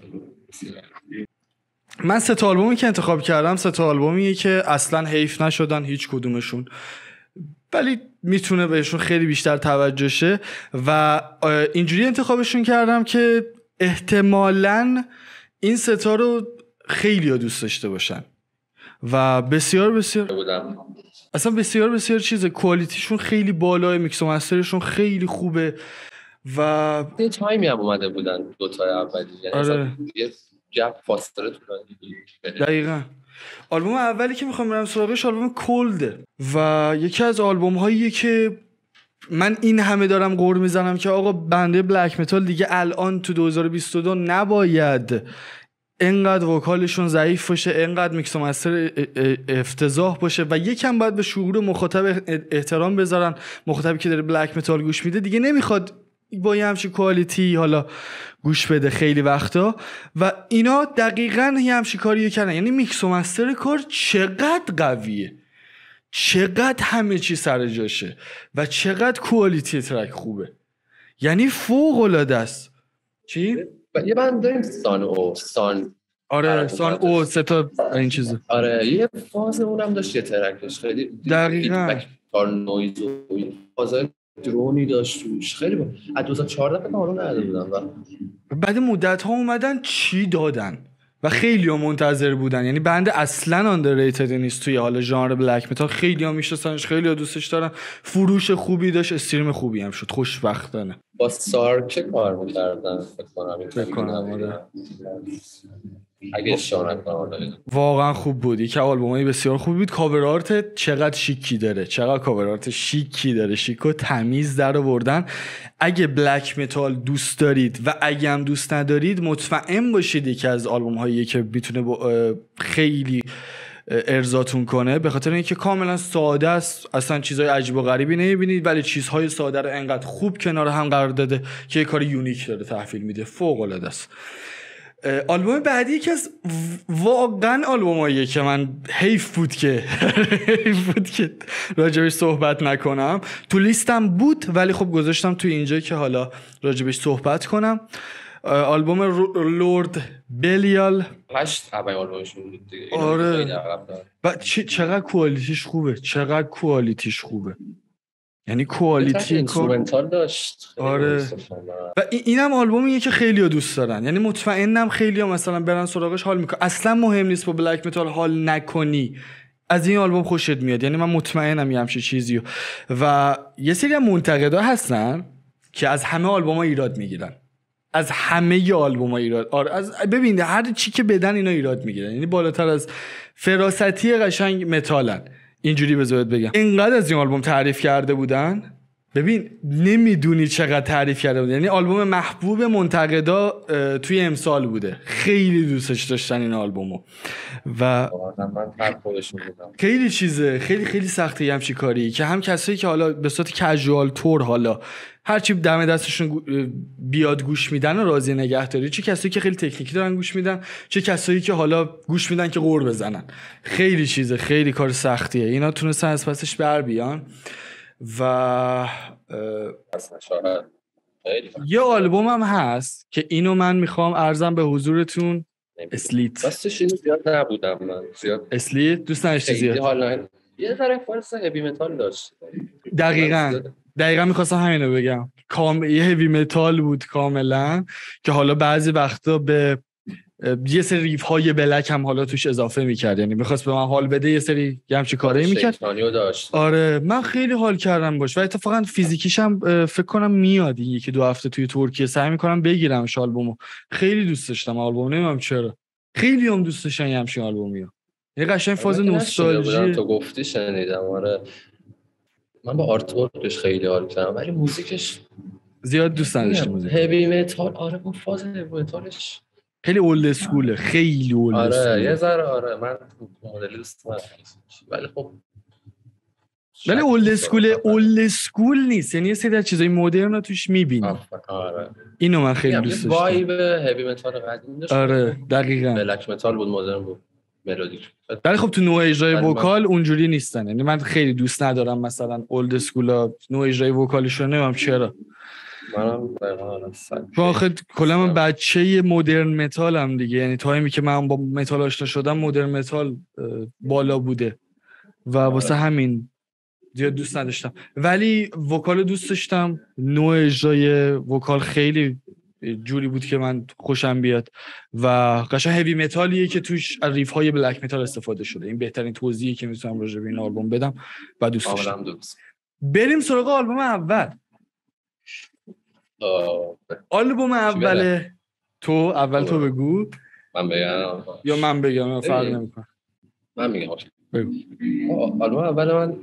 من سه تا آلبومی که انتخاب کردم سه تا آلبومیه که اصلا حیف نشدن هیچ کدومشون ولی میتونه بهشون خیلی بیشتر توجه شه و اینجوری انتخابشون کردم که احتمالاً این سه تا رو خیلی ها دوست داشته باشن و بسیار بسیار بودم. اصلا بسیار بسیار چیزه، کوالیتیشون خیلی بالاه، میکس و مسترشون خیلی خوبه و یه تایمی هم اومده بودن دوتای اولی، یعنی آره. یه گپ فاصله طولانی. دقیقاً آلبوم اولی که میخوام برم سراغش آلبوم کولده و یکی از آلبوم هاییه که من این همه دارم غر میزنم که آقا بنده بلک متال دیگه الان تو دو هزار و بیست و دو نباید انقدر وکالشون ضعیف باشه، انقدر میکس و مستر افتضاح باشه و یکم باید به شعور مخاطب احترام بذارن. مخاطبی که داره بلک متال گوش میده دیگه نمیخواد با یه همچین کوالیتی حالا گوش بده خیلی وقتا و اینا دقیقاً یه همچین کاریو کردن. یعنی میکس و مستر کار چقدر قویه، چقدر همه چی سر جاشه و چقدر کوالیتی ترک خوبه، یعنی فوق العاده است. چی؟ یه بند داریم سان او سان آره سان او سه تا این چیزه. آره یه فاز اونم داشت، یه ترکش خیلی دقیقاً کار نویز و فازای درونی داشت توش خیلی با از دو هزار و چهارده فکر کنم نداده بودن و بعد مدت ها اومدن چی دادن و خیلی ها منتظر بودن. یعنی بند اصلا آندرریتد نیست توی حال ژانر بلک متال، خیلی ها میشناسنش، خیلی ها دوستش دارن، فروش خوبی داشت، استریم خوبی هم شد خوشبختانه. با سارک کار می‌کردن فکر کنم فکر کنم اگه اشتباه نکنم واقعا خوب بود. یک آلبومای بسیار خوب بود. کاور آرت چقدر شیکی داره، چقدر کاور آرت شیکی داره، شیک و تمیز در آوردن. اگه بلک متال دوست دارید و اگه هم دوست ندارید مطمئن باشید یکی از آلبوم هایی که میتونه خیلی ارضاتون کنه، به خاطر اینکه کاملا ساده است، اصلا چیزهای عجیب و غریبی نمیبینید ولی چیزهای ساده رو انقدر خوب کنار هم قرار داده که یه کار یونیک داره تحویل میده، فوق العاده است. آلبوم بعدی یکی از واقعا آلبوماییه که من حیف بود که حیف بود که راجبش صحبت نکنم. تو لیستم بود ولی خب گذاشتم تو اینجا که حالا راجبش صحبت کنم. آلبوم لورد بلیال هشت اول آلبومشون بود دیگه. آره و چقدر کوالیتیش خوبه، چقدر کوالیتیش خوبه، یعنی کوالیتی اینسترومنتال داشت. آره و اینم آلبومیه که خیلی‌ها دوست دارن، یعنی مطمئنم خیلی‌ها مثلا برن سراغش حال میکنن. اصلا مهم نیست با بلک متال حال نکنی، از این آلبوم خوشت میاد، یعنی من مطمئنم یه همچین چیزیو. و یه سری منتقدا هستن که از همه آلبوم‌ها ایراد میگیرن، از همه آلبوم‌ها ایراد آره از ببین هر چی که بدن اینا ایراد میگیرن، یعنی بالاتر از فراستی قشنگ متالن. اینجوری بذارید بگم اینقدر از این آلبوم تعریف کرده بودن، ببین نمیدونی چقدر تعریف کرده بودن. یعنی آلبوم محبوب منتقدا توی امسال بوده، خیلی دوستش داشتن این آلبومو و خیلی چیزه خیلی خیلی سخته یه همچین کاری که هم کسایی که حالا به صورت کژوال تور حالا هرچی دم دستشون بیاد گوش میدن و راضی نگهداری، چه کسایی که خیلی تکنیکی دارن گوش میدن، چه کسایی که حالا گوش میدن که قور بزنن. خیلی چیزه، خیلی کار سختیه. اینا تونستن از پسش بر بیان و یه آلبوم هم هست که اینو من میخوام عرضم به حضورتون، اسلیت. راستش اینو زیاد نبودم من زیاد اسلیت دوست نداشتی زیاد؟ حالا یه ذره فارس هیوی متال داشت. دقیقاً دقیقاً میخواستم همینو بگم، کام یه هیوی متال بود کاملا که حالا بعضی وقتا به یه سری ریف های بلک هم حالا توش اضافه میکرد، یعنی میخواست به من حال بده یه سری یه همچین کارایی میکرد. آره من خیلی حال کردم باش و اتفاقا فیزیکیش هم فکر کنم میاد یکی دو هفته توی ترکیه، سعی میکنم بگیرم آلبومو. خیلی دوست داشتم آلبوم، نمیدونم چرا خیلی هم دوست داشتن یه همچین آلبومیو. یه قشنگ فاز نوستالژی تو گفتی شنیدم. آره من با آرت ورکش خیلی حال کردم ولی موزیکش زیاد دوست نداشتم. موزیک هیوی متال آره اون فاز هیوی متالش خیلی اولد اسکوله، خیلی اولد آره اسکوله. یه ذره آره من مدل دوست ندارم ولی خب ولی اولد اسکول اولد اسکول نیست، یعنی یه سری از چیزای مدرن رو توش می‌بینی. آره اینو من خیلی دوست داشتم. وایب هیوی متال قدیم داشت. آره دقیقاً. بلک متال بود، مدرن بود، ملودیک. ولی خب تو نوع اجرای وکال اونجوری نیستن، یعنی من خیلی دوست ندارم مثلا اولد اسکولا نوع اجرای وکالشون، نمیدونم چرا. منم دقیقاً اصلا واخد کلا من بچه مدرن متالم دیگه، یعنی تایمی که من با متال آشنا شدم مدرن متال بالا بوده و واسه همین زیاد دوست نداشتم. ولی وکال دوست داشتم، نوع اجرای وکال خیلی جوری بود که من خوشم بیاد و قشنگ هیوی متالیه که توش از ریف های بلک متال استفاده شده. این بهترین توضیحی که میتونم راجع به این آلبوم بدم و دوستش دارم. بریم سراغ آلبوم اول. آلبوم اول تو اول تو بگو. من بگم یا من بگم فرق نمیکنه. من میگم بگو. آلبوم اول من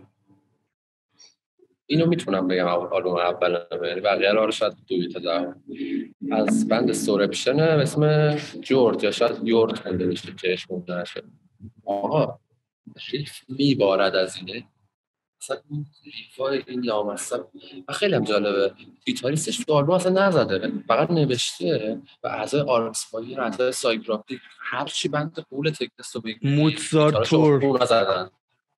اینو میتونم بگم آلبوم اول من، بقیه رو شاید دو تا در از بند سورپشن به اسم جورج یا شاید یورت خونده میشه چشم مونده نشه. آقا ریف میبارد از اینه اصلا این ریفای این لامصب و خیلی هم جالبه گیتاریستش تو آلبوم اصلا نزده، فقط نوشته و اعضای آرکسپایر، اعضای سایکراپتیک، هر چی بند قول تکنس رو بگید موتزارت تور نزدن.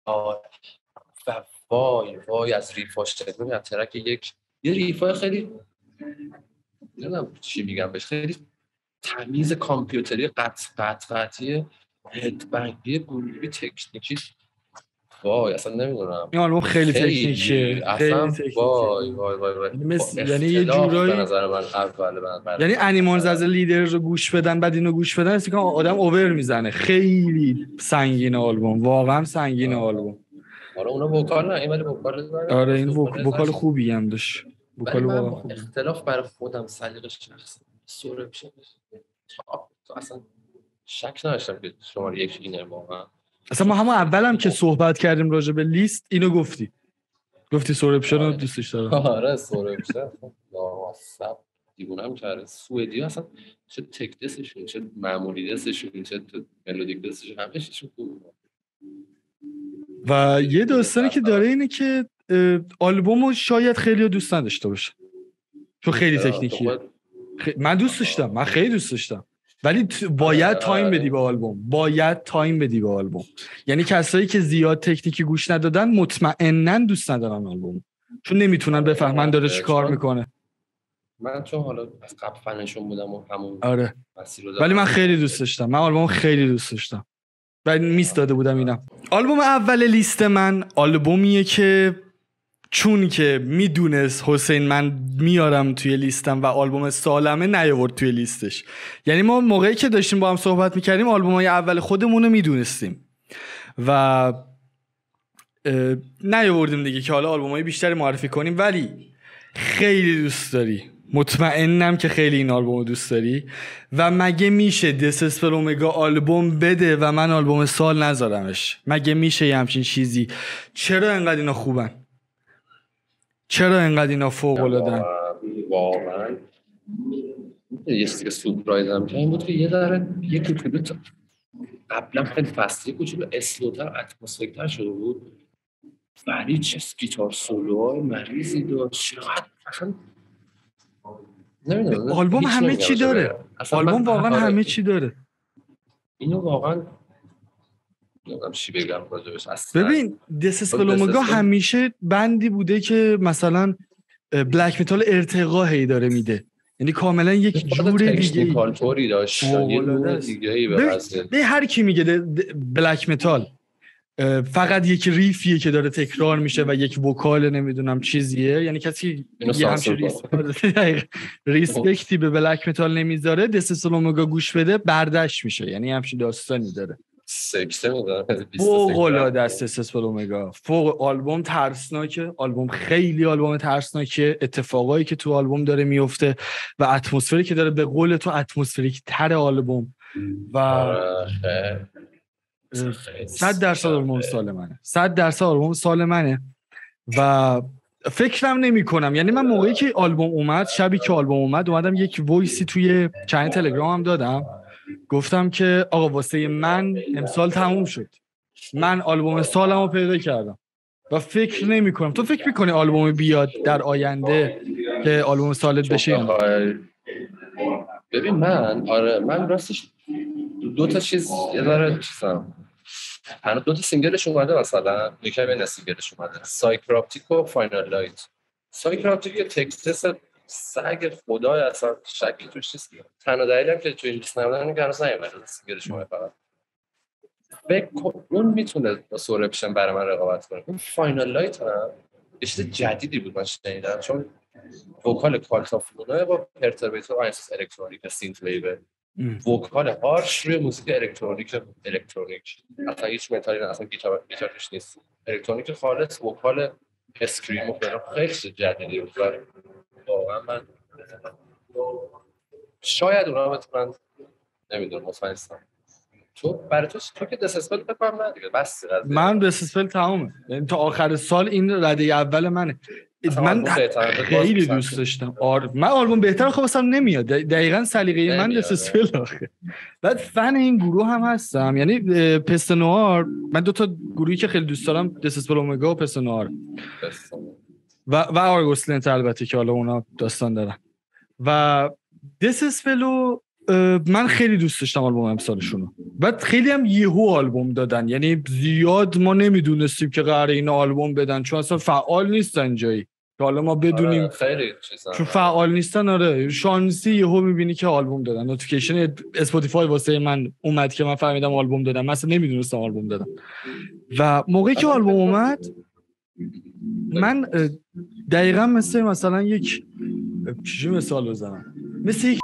و وای وای از ریفاش تکنمی از ترک یک یه ریفای خیلی نمیدونم چی میگم بهش، خیلی تمیز کامپیوتری قطع قطع قطعی هدبنگی گروهی تکنیکی. وای اصلا نمیدونم این آلبوم خیلی تکنیکیه، خیلی تکنیکیه. وای وای وای وای مثل یعنی یه جورایی به نظر من اول من یعنی انیمالز از لیدر رو گوش بدن بعد اینو گوش بدن اصلا آدم اوور میزنه. خیلی سنگین آلبوم، واقعا سنگین آلبوم. آره اونا وکال نه این ولی وکال داره. آره این وکال خوبی هم داشت. وکال واقعا خوب. اختلاف برای خودم سلیقه شخصی سوره بشه تو اصلا شک نداشتم که شما یک اینه واقعا. اصلا ما همون اولم که صحبت کردیم راجع به لیست اینو گفتی گفتی سورپشن رو دوستش دارم. آره سورپشن نامصب دیوونم کرده. سوئدی اصلا چه تک دستشون چه معمولی دستشون چه ملودیک دستشون همه چیشون خوبه. و یه داستانی که داره اینه که آلبومو شاید خیلی دوست نداشته باشه چون خیلی تکنیکیه. من دوست داشتم، من خیلی دوست داشتم ولی باید تایم بدی به آلبوم، باید تایم بدی به آلبوم. یعنی کسایی که زیاد تکنیکی گوش ندادن مطمئناً دوست ندارن آلبوم چون نمیتونن بفهمن داره چی کار میکنه. من چون حالا از قبل فنشون بودم و همون آره ولی من خیلی دوست داشتم، من آلبوم خیلی دوست داشتم و میس داده بودم اینم. آلبوم اول لیست من آلبومیه که چون که میدونست حسین من میارم توی لیستم و آلبوم سالمه نیاورد توی لیستش. یعنی ما موقعی که داشتیم با هم صحبت میکردیم آلبومای اول خودمون رو میدونستیم و نیاوردیم دیگه که حالا آلبومای بیشتری معرفی کنیم. ولی خیلی دوست داری، مطمئنم که خیلی این آلبومو دوست داری و مگه میشه دسسپل اومگا آلبوم بده و من آلبوم سال نذارمش؟ مگه میشه یه همچین چیزی؟ چرا انقدر اینا خوبن؟ چرا اینقدر اینا فوق العاده‌ن؟ واقعا یه چیزی که سورپرایزم کرد این بود که یه ذره یه کوچولو قبلا خیلی فصلی کوچولو اسلوتر اتمسفریک‌تر شده بود ولی چه گیتار سولوهای مریضی داشت. چقدر اصلا نمیدونم آلبوم همه چی داره. آلبوم واقعا همه چی داره. اینو واقعا نمیدونم چی بگم راجعش. اصلا ببین دسسپل اومگا همیشه بندی بوده که مثلا بلک متال ارتقا هی داره میده، یعنی کاملا یک جور دیگه تکنیکال طوری داشت یه جور دیگه ای به واسه به هر کی میگه بلک متال فقط یک ریفیه که داره تکرار میشه و یک وکال نمیدونم چیزیه، یعنی کسی یه همچین ریسپکتی به بلک متال نمیذاره دسسپل اومگا گوش بده برداشت میشه، یعنی همچین داستانی داره. سکته میدونم فوق العاده است دسسپل اومگا. فوق آلبوم ترسناکه، آلبوم خیلی آلبوم ترسناکه. اتفاقایی که تو آلبوم داره میفته و اتمسفری که داره به قول تو اتمسفریک تر آلبوم و صد درصد آلبوم سال منه، صد درصد آلبوم سال منه و فکرم نمی کنم. یعنی من موقعی که آلبوم اومد، شبی که آلبوم اومد اومدم یک وایسی توی چنل تلگرامم دادم، گفتم که آقا واسه من امسال تموم شد، من آلبوم سالمو پیدا کردم و فکر نمی کنم. تو فکر میکنی آلبوم بیاد در آینده که آلبوم سالت بشه یا نه؟ ببین من آره من راستش دو تا چیز یه ذره چیزام هنوز دو تا سینگلش اومده، مثلا یکی بین سینگلش اومده سایکراپتیک و فاینال لایت. سایکراپتیک یه تکساس سگ خدای اصلا شکی توش نیست. تنها دلیلی هم که تو این لیست نبودن که هنوز نیومده سینگلش اومده فقط. فکر اون میتونه با سورپشن برای من رقابت کنه. اون فاینال لایت هم یه چیز جدیدی بود من شنیدم، چون وکال کوالتافونه با پرتربیتور و اساس الکترونیک سینت ویو، وکال هارش روی موسیقی الکترونیک الکترونیک اصلا هیچ متالی نه، اصلا گیتار گیتارش نیست، الکترونیک خالص، وکال اسکریم و خیلی جدیدی بود و واقعا من شاید اونا بتونن، نمیدونم مطمئن نیستم. تو برای تو تو که دسسپل فکر کنم نه دیگه بس قضیه. من دسسپل تمومه، یعنی تا آخر سال این رده اول منه. من خیلی دوست داشتم. آره من آلبوم بهتر خب اصلا نمیاد، دقیقاً سلیقه من دسسپل آخه. بعد فن این گروه هم هستم، یعنی پست نوار، من دو تا گروهی که خیلی دوست دارم دسسپل اومگا و پست نوار و و آرگوس لنت البته که حالا اونا داستان دارن. و دسسپلو من خیلی دوست داشتم آلبوم امسالشونو. بعد خیلی هم یهو آلبوم دادن، یعنی زیاد ما نمیدونستیم که قراره این آلبوم بدن چون اصلا فعال نیستن جایی که حالا ما بدونیم. آره خیلی چیزا چون فعال نیستن. آره شانسی یهو میبینی که آلبوم دادن، نوتیفیکیشن اسپاتیفای واسه من اومد که من فهمیدم آلبوم دادن، من اصلا نمیدونستم آلبوم دادن. و موقعی که آلبوم اومد من دقیقاً مثل مثلا یک چیزی مثال بزنم، مثل یک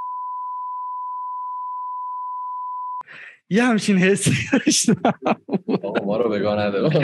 یه همچین حسی داشتم. آقا ما رو بگاه نده. اوکی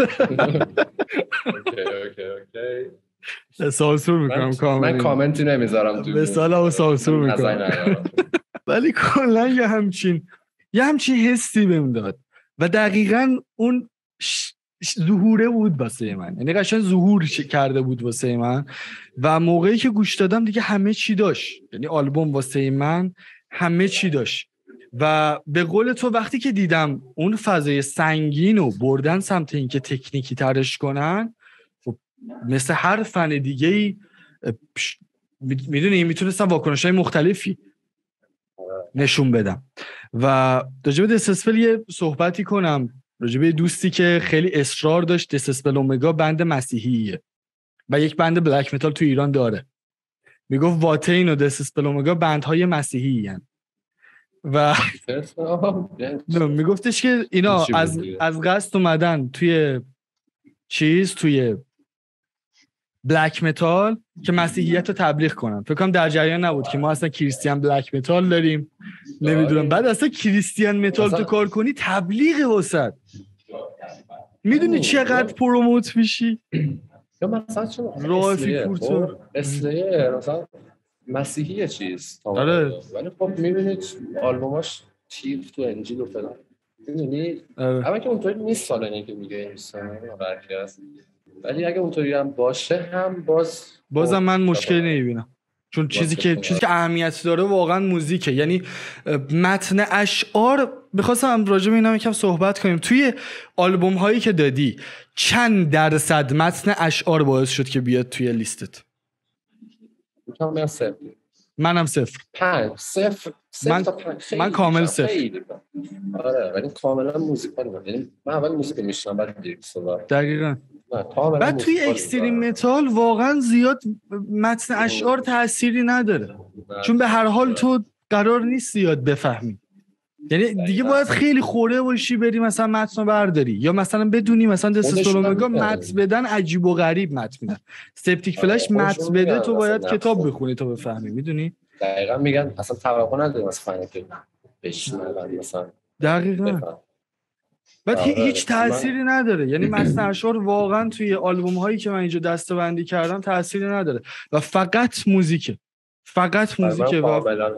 اوکی اوکی سانسور میکنم کامنت، من کامنتی نمیذارم تو مثلا و سانسور میکنم. ولی کلا یه همچین یه همچین حسی بهم داد و دقیقاً اون ظهوره بود واسه من، یعنی قشنگ ظهور کرده بود واسه من. و موقعی که گوش دادم دیگه همه چی داشت، یعنی آلبوم واسه من همه چی داشت. و به قول تو وقتی که دیدم اون فضای سنگین رو بردن سمت این که تکنیکی ترش کنن، مثل هر فن دیگه‌ای میدونی میتونستم واکنش‌های مختلفی نشون بدم. و راجع به دسسپل یه صحبتی کنم، راجع به دوستی که خیلی اصرار داشت دسسپل اومگا بند مسیحیه و یک بند بلک متال تو ایران داره، میگفت واتین و دسسپل اومگا بندهای مسیحی هن. و میگفتش که اینا از از قصد اومدن توی چیز توی بلک متال که مسیحیت رو تبلیغ کنن. فکر کنم در جریان نبود که ما اصلا کریستیان بلک متال داریم، نمیدونم. بعد اصلا کریستیان متال تو کار کنی تبلیغ واسط، میدونی چقدر پروموت میشی؟ یا مثلا چون رافی پورتر اسلیه مثلا مسیحیه چیز آره، ولی خب میبینید آلبوماش چیف تو انجیل و فلان، میدونی اما که اونطوری نیست. سال اینه که میگه انسان برکی هست، ولی اگه اونطوری هم باشه هم باز بازم من مشکلی نمیبینم، چون چیزی که چیزی که اهمیت داره واقعا موزیکه. یعنی متن اشعار، بخواستم راجع به اینا یکم صحبت کنیم. توی آلبوم هایی که دادی چند درصد متن اشعار باعث شد که بیاد توی لیستت؟ من صفر. منم صفر. پنج صفر صفر من تا پنج. من کامل صفر. آره ولی کاملا موزیکال. یعنی من اول موزیک میشنم بعد لیریکس رو. دقیقاً. بعد توی اکستریم متال واقعا زیاد متن اشعار تأثیری نداره، چون به هر حال تو قرار نیست زیاد بفهمی. یعنی دیگه باید خیلی خوره باشی بری مثلا متن برداری، یا مثلا بدونی مثلا دسسپل اومگا متن بدن عجیب و غریب متن میدن، سپتیک فلش متن بده تو باید کتاب بخونی تا بفهمی. میدونی دقیقاً میگن اصلا توقع نداره مثلا فن که بشنون مثلا. دقیقاً. بعد هیچ تأثیری نداره، یعنی متن اشعار واقعا توی آلبوم هایی که من اینجا دسته‌بندی کردم تأثیری نداره و فقط موزیکه، فقط موزیکه. و واقعا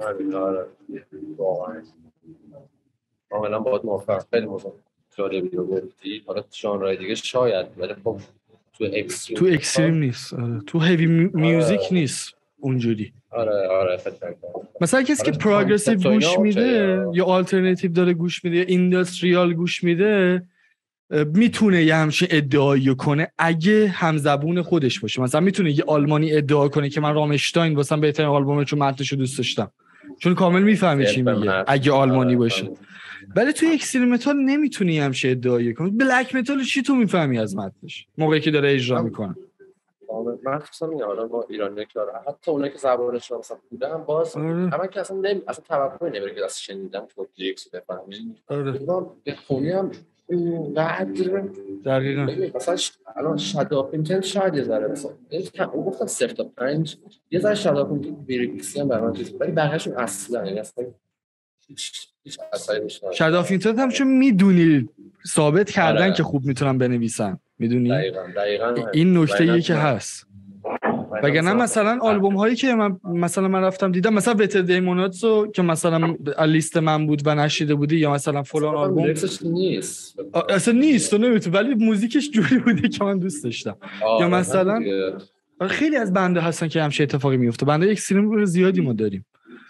واقعا واقعا باید موافقم. خیلی موافقم. جالبی رو گفتی. حالا ژانرهای دیگه شاید، ولی خب تو اکستریم تو اکستریم نیست. آره. تو هیوی میوزیک آره. نیست اونجوری. آره آره فکر مثلا کسی که پروگرسیو گوش میده یا آلترناتیو داره گوش میده یا اینداستریال گوش میده میتونه یه همچین ادعایی کنه اگه همزبون خودش باشه. مثلا میتونه یه آلمانی ادعا کنه که من رامشتاین واسم بهترین آلبومه چون متنشو دوست داشتم، چون کامل میفهمی چی میگه اگه آلمانی باشه. ولی توی اکستریم متال نمیتونی همچین ادعایی کنی. بلک متال چی تو میفهمی از متنش موقعی که داره اجرا میکنه؟ من خصوصا میگم ما ایرانی که داره حتی اونایی که زبانشون مثلا بوده هم باز اما که اصلا نمی اصلا توقع نمیره که از شنیدن تو لیریکس بفهمین. آره اینا به خونی هم اینقدر دقیقاً مثلا الان شادو پینتن شاید یه ذره مثلا اون گفتم صفر تا پنج یه ذره شادو پینتن لیریکسی هم برام چیزی ولی بقیه‌شون اصلا یعنی اصلا هیچ هیچ اثری نشه. شادو پینتن هم چون میدونی ثابت کردن آره. که خوب میتونن بنویسن میدونی دقیقاً دقیقاً این نکته‌ایه که هست. وگرنه مثلا آلبوم هایی که من مثلا من رفتم دیدم مثلا بتر دیموناتسو که مثلا لیست من بود و نشیده بودی یا مثلا فلان آلبوم نیست اصلا نیست تو نمیتونی ولی موزیکش جوری بوده که من دوست داشتم. یا مثلا خیلی از بنده هستن که همش اتفاقی میفته. بنده یک سینما زیادی ما داریم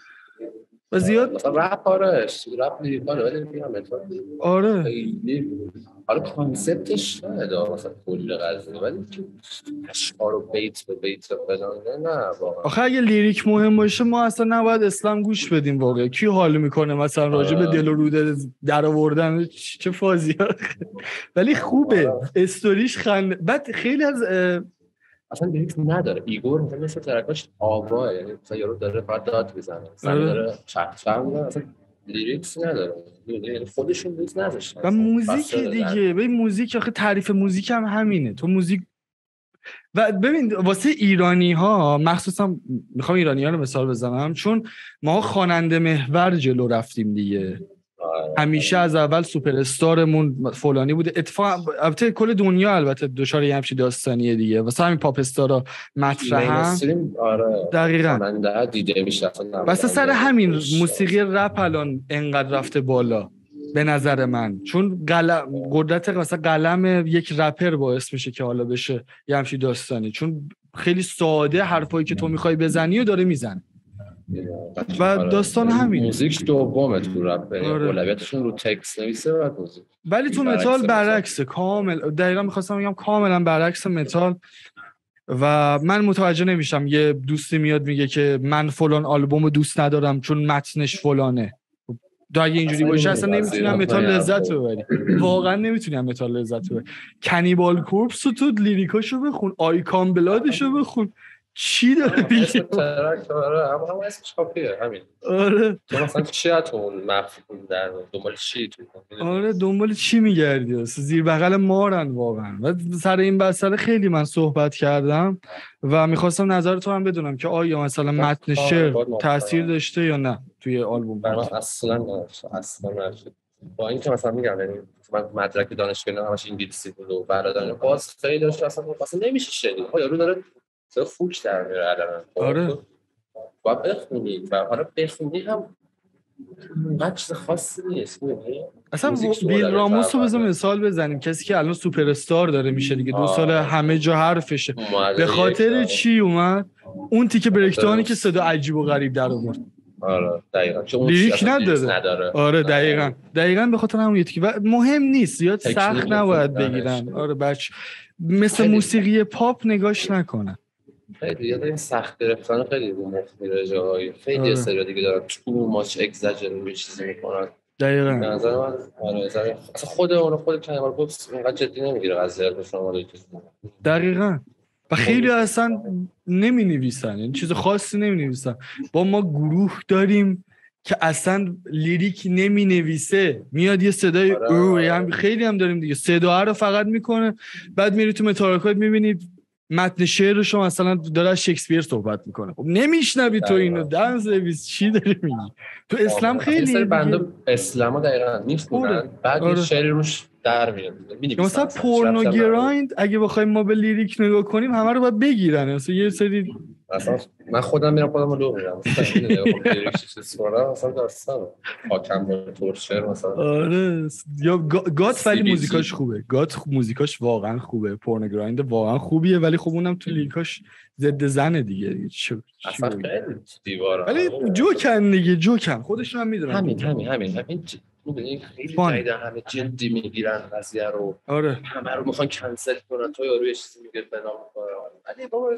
و زیاد مثلا رپ آرش رپ لیریکال ولی میام آره خیلی حالا کانسپتش نه مثلا کل قضیه ولی اشعار و بیت به بیت فلان نه واقعا. آخه اگه لیریک مهم باشه ما اصلا نباید اسلام گوش بدیم واقعا. کی حال میکنه مثلا راجع به دل و روده در آوردن چه فازی ولی خوبه استوریش خنده. بعد خیلی از اصلا لیریکس نداره. ایگور مثلا مثل ترکاش آواه یعنی مثلا یارو داره فقط داد میزنه مثلا داره چرت چرت میزنه اصلا لیریکس نداره یعنی خودشون لیریکس نذاشتن. و موزیک دیگه ببین موزیک آخه تعریف موزیک هم همینه. تو موزیک و ببین واسه ایرانی ها مخصوصا میخوام ایرانی ها رو مثال بزنم چون ما خواننده محور جلو رفتیم دیگه. همیشه از اول سوپر استارمون فلانی بوده. اتفاق البته کل دنیا البته دچار یه همچین داستانیه دیگه واسه همین پاپ استارا مطرحن. آره دقیقاً خواننده دیده میشه واسه سر همین موسیقی رپ الان انقدر رفته بالا به نظر من چون قلم قدرت مثلا قلم یک رپر باعث میشه که حالا بشه یه همچین داستانی چون خیلی ساده حرفایی که تو میخوای بزنی و داره میزنه و داستان همینه. موزیک دومه تو رپ اولویتشون رو تکست نویسه و موزیک. ولی تو متال برعکسه کامل. دقیقاً می‌خواستم بگم کاملا برعکس متال و من متوجه نمیشم یه دوستی میاد میگه که من فلان آلبومو دوست ندارم چون متنش فلانه. دا اگه اینجوری باشه اصلا نمیتونم متال لذت ببری. واقعا نمیتونم متال لذت ببری. کنیبال کورپس تو لیریکاشو بخون آیکان بلادشو بخون چی داره میگه آره هم اسمش کافیه همین. آره تو مثلا چی تو اون مفهوم در دنبال چی تو آره دنبال چی میگردی زیر بغل مارن واقعا. و سر این مسئله خیلی من صحبت کردم و میخواستم نظر تو هم بدونم که آیا مثلا متن شعر تاثیر داشته یا نه توی آلبوم. من اصلا نه اصلا نه با اینکه مثلا میگم یعنی من مدرک دانشگاهی همش انگلیسی بود و برادران باز خیلی داشت اصلا اصلا نمیشه شنید. ها یارو داره تو فوش در میاره علنا. آره با بخونی و حالا بخونی هم اونقدر چیز خاصی نیست. اصلا بیل راموس رو بذار مثال بزنیم کسی که الان سوپر استار داره میشه دیگه دو سال همه جا حرفشه به خاطر چی اومد اون تیکه بریکدانی که صدا عجیب و غریب در آورد. آره دقیقاً چون لیریک نداره. نداره آره دقیقاً دقیقاً به خاطر همون یکی و مهم نیست زیاد سخت نباید بگیرن. آره بچه مثل موسیقی پاپ نگاش نکنن. خیلی یاد این سخت گرفتن خیلی رو مخ میره جاهایی. خیلی سری دیگه دارن تو ماچ اگزاجر یه چیزی میکنن. دقیقاً به نظر من آره اصلا خود اون خود کنیبال کورپس اینقدر جدی نمیگیره قضیه رو شما رو. دقیقاً و خیلی اصلا نمی نویسن یعنی چیز خاصی نمی نویسن. با ما گروه داریم که اصلا لیریک نمی نویسه میاد یه صدای آره. اوه هم خیلی هم داریم دیگه صدا رو فقط میکنه بعد میری تو متالیکا میبینید متن شعرشو مثلا داره از شکسپیر صحبت میکنه. خب نمیشنوی تو اینو در سرویس چی داری میگی؟ تو اسلام خیلی سری بنده اسلامو دقیقاً میخونن بعد یه شعری روش در میاد می‌نویسن. مثلا پورنوگرایند اگه بخوایم ما به لیریک نگاه کنیم همه رو باید بگیرن. مثلا یه سری مثلا من خودم میرم خودم رو لو میرم مثلا لیریک چیز سوارا مثلا داستان حاکم با تورشر مثلا. آره یا گات ولی موزیکاش خوبه. گات موزیکاش واقعا خوبه. پورنوگرایند واقعا خوبیه ولی خب اونم تو لیریکاش ضد زنه دیگه. چه اصلا خیلی دیواره ولی جوکن دیگه جوکن خودشون هم میدونن. همین همین همین همین میدونی خیلی جدیدا همه جدی میگیرن قضیه رو. آره همه رو میخوان کنسل کنن تو یارو یه چیزی میگه فلان میکنه ولی بابا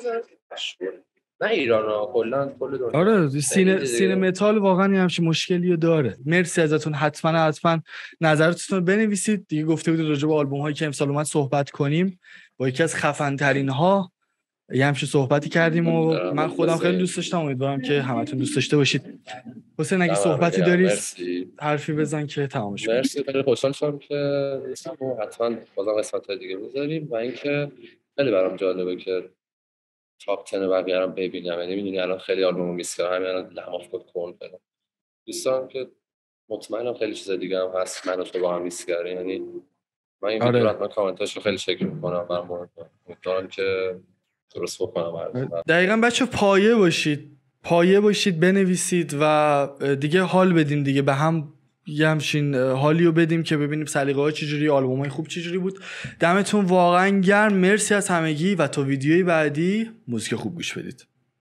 نه ایران ها کلا کل دنیا. آره سینه سینه متال واقعا همچین مشکلیو داره. مرسی ازتون. حتما حتما نظراتتون رو بنویسید دیگه. گفته بودید راجع به آلبوم هایی که امسال اومد صحبت کنیم با یکی از خفن ترین ها یه همچین صحبتی کردیم و دارم. من خودم خیلی دوست داشتم. امیدوارم که همتون دوست داشته باشید. حسین اگه صحبتی داری حرفی بزن که تمامش کنیم. مرسی، خیلی خوشحال شدم که حتما بازم قسمت دیگه میذاریم و اینکه خیلی برام جالبه که تاپ ده بقیه رو ببینم. یعنی میدونی الان خیلی آلبوم میس کردم، همین الان لحاف کد کن فلان. دوستان که مطمئنم خیلی چیز دیگه هم هست من و تو با هم میس کردیم. یعنی من این ویدیو رو حتما کامنتاشو خیلی چک میکنم، من امیدوارم که درست بکنم. دقیقاً بچه پایه باشید، پایه باشید، بنویسید و دیگه حال بدیم دیگه به هم، یه همچین حالیو بدیم که ببینیم سلیقه ها چجوری، آلبوم های خوب چجوری بود. دمتون واقعا گرم، مرسی از همگی و تا ویدیوی بعدی موزیک خوب گوش بدید.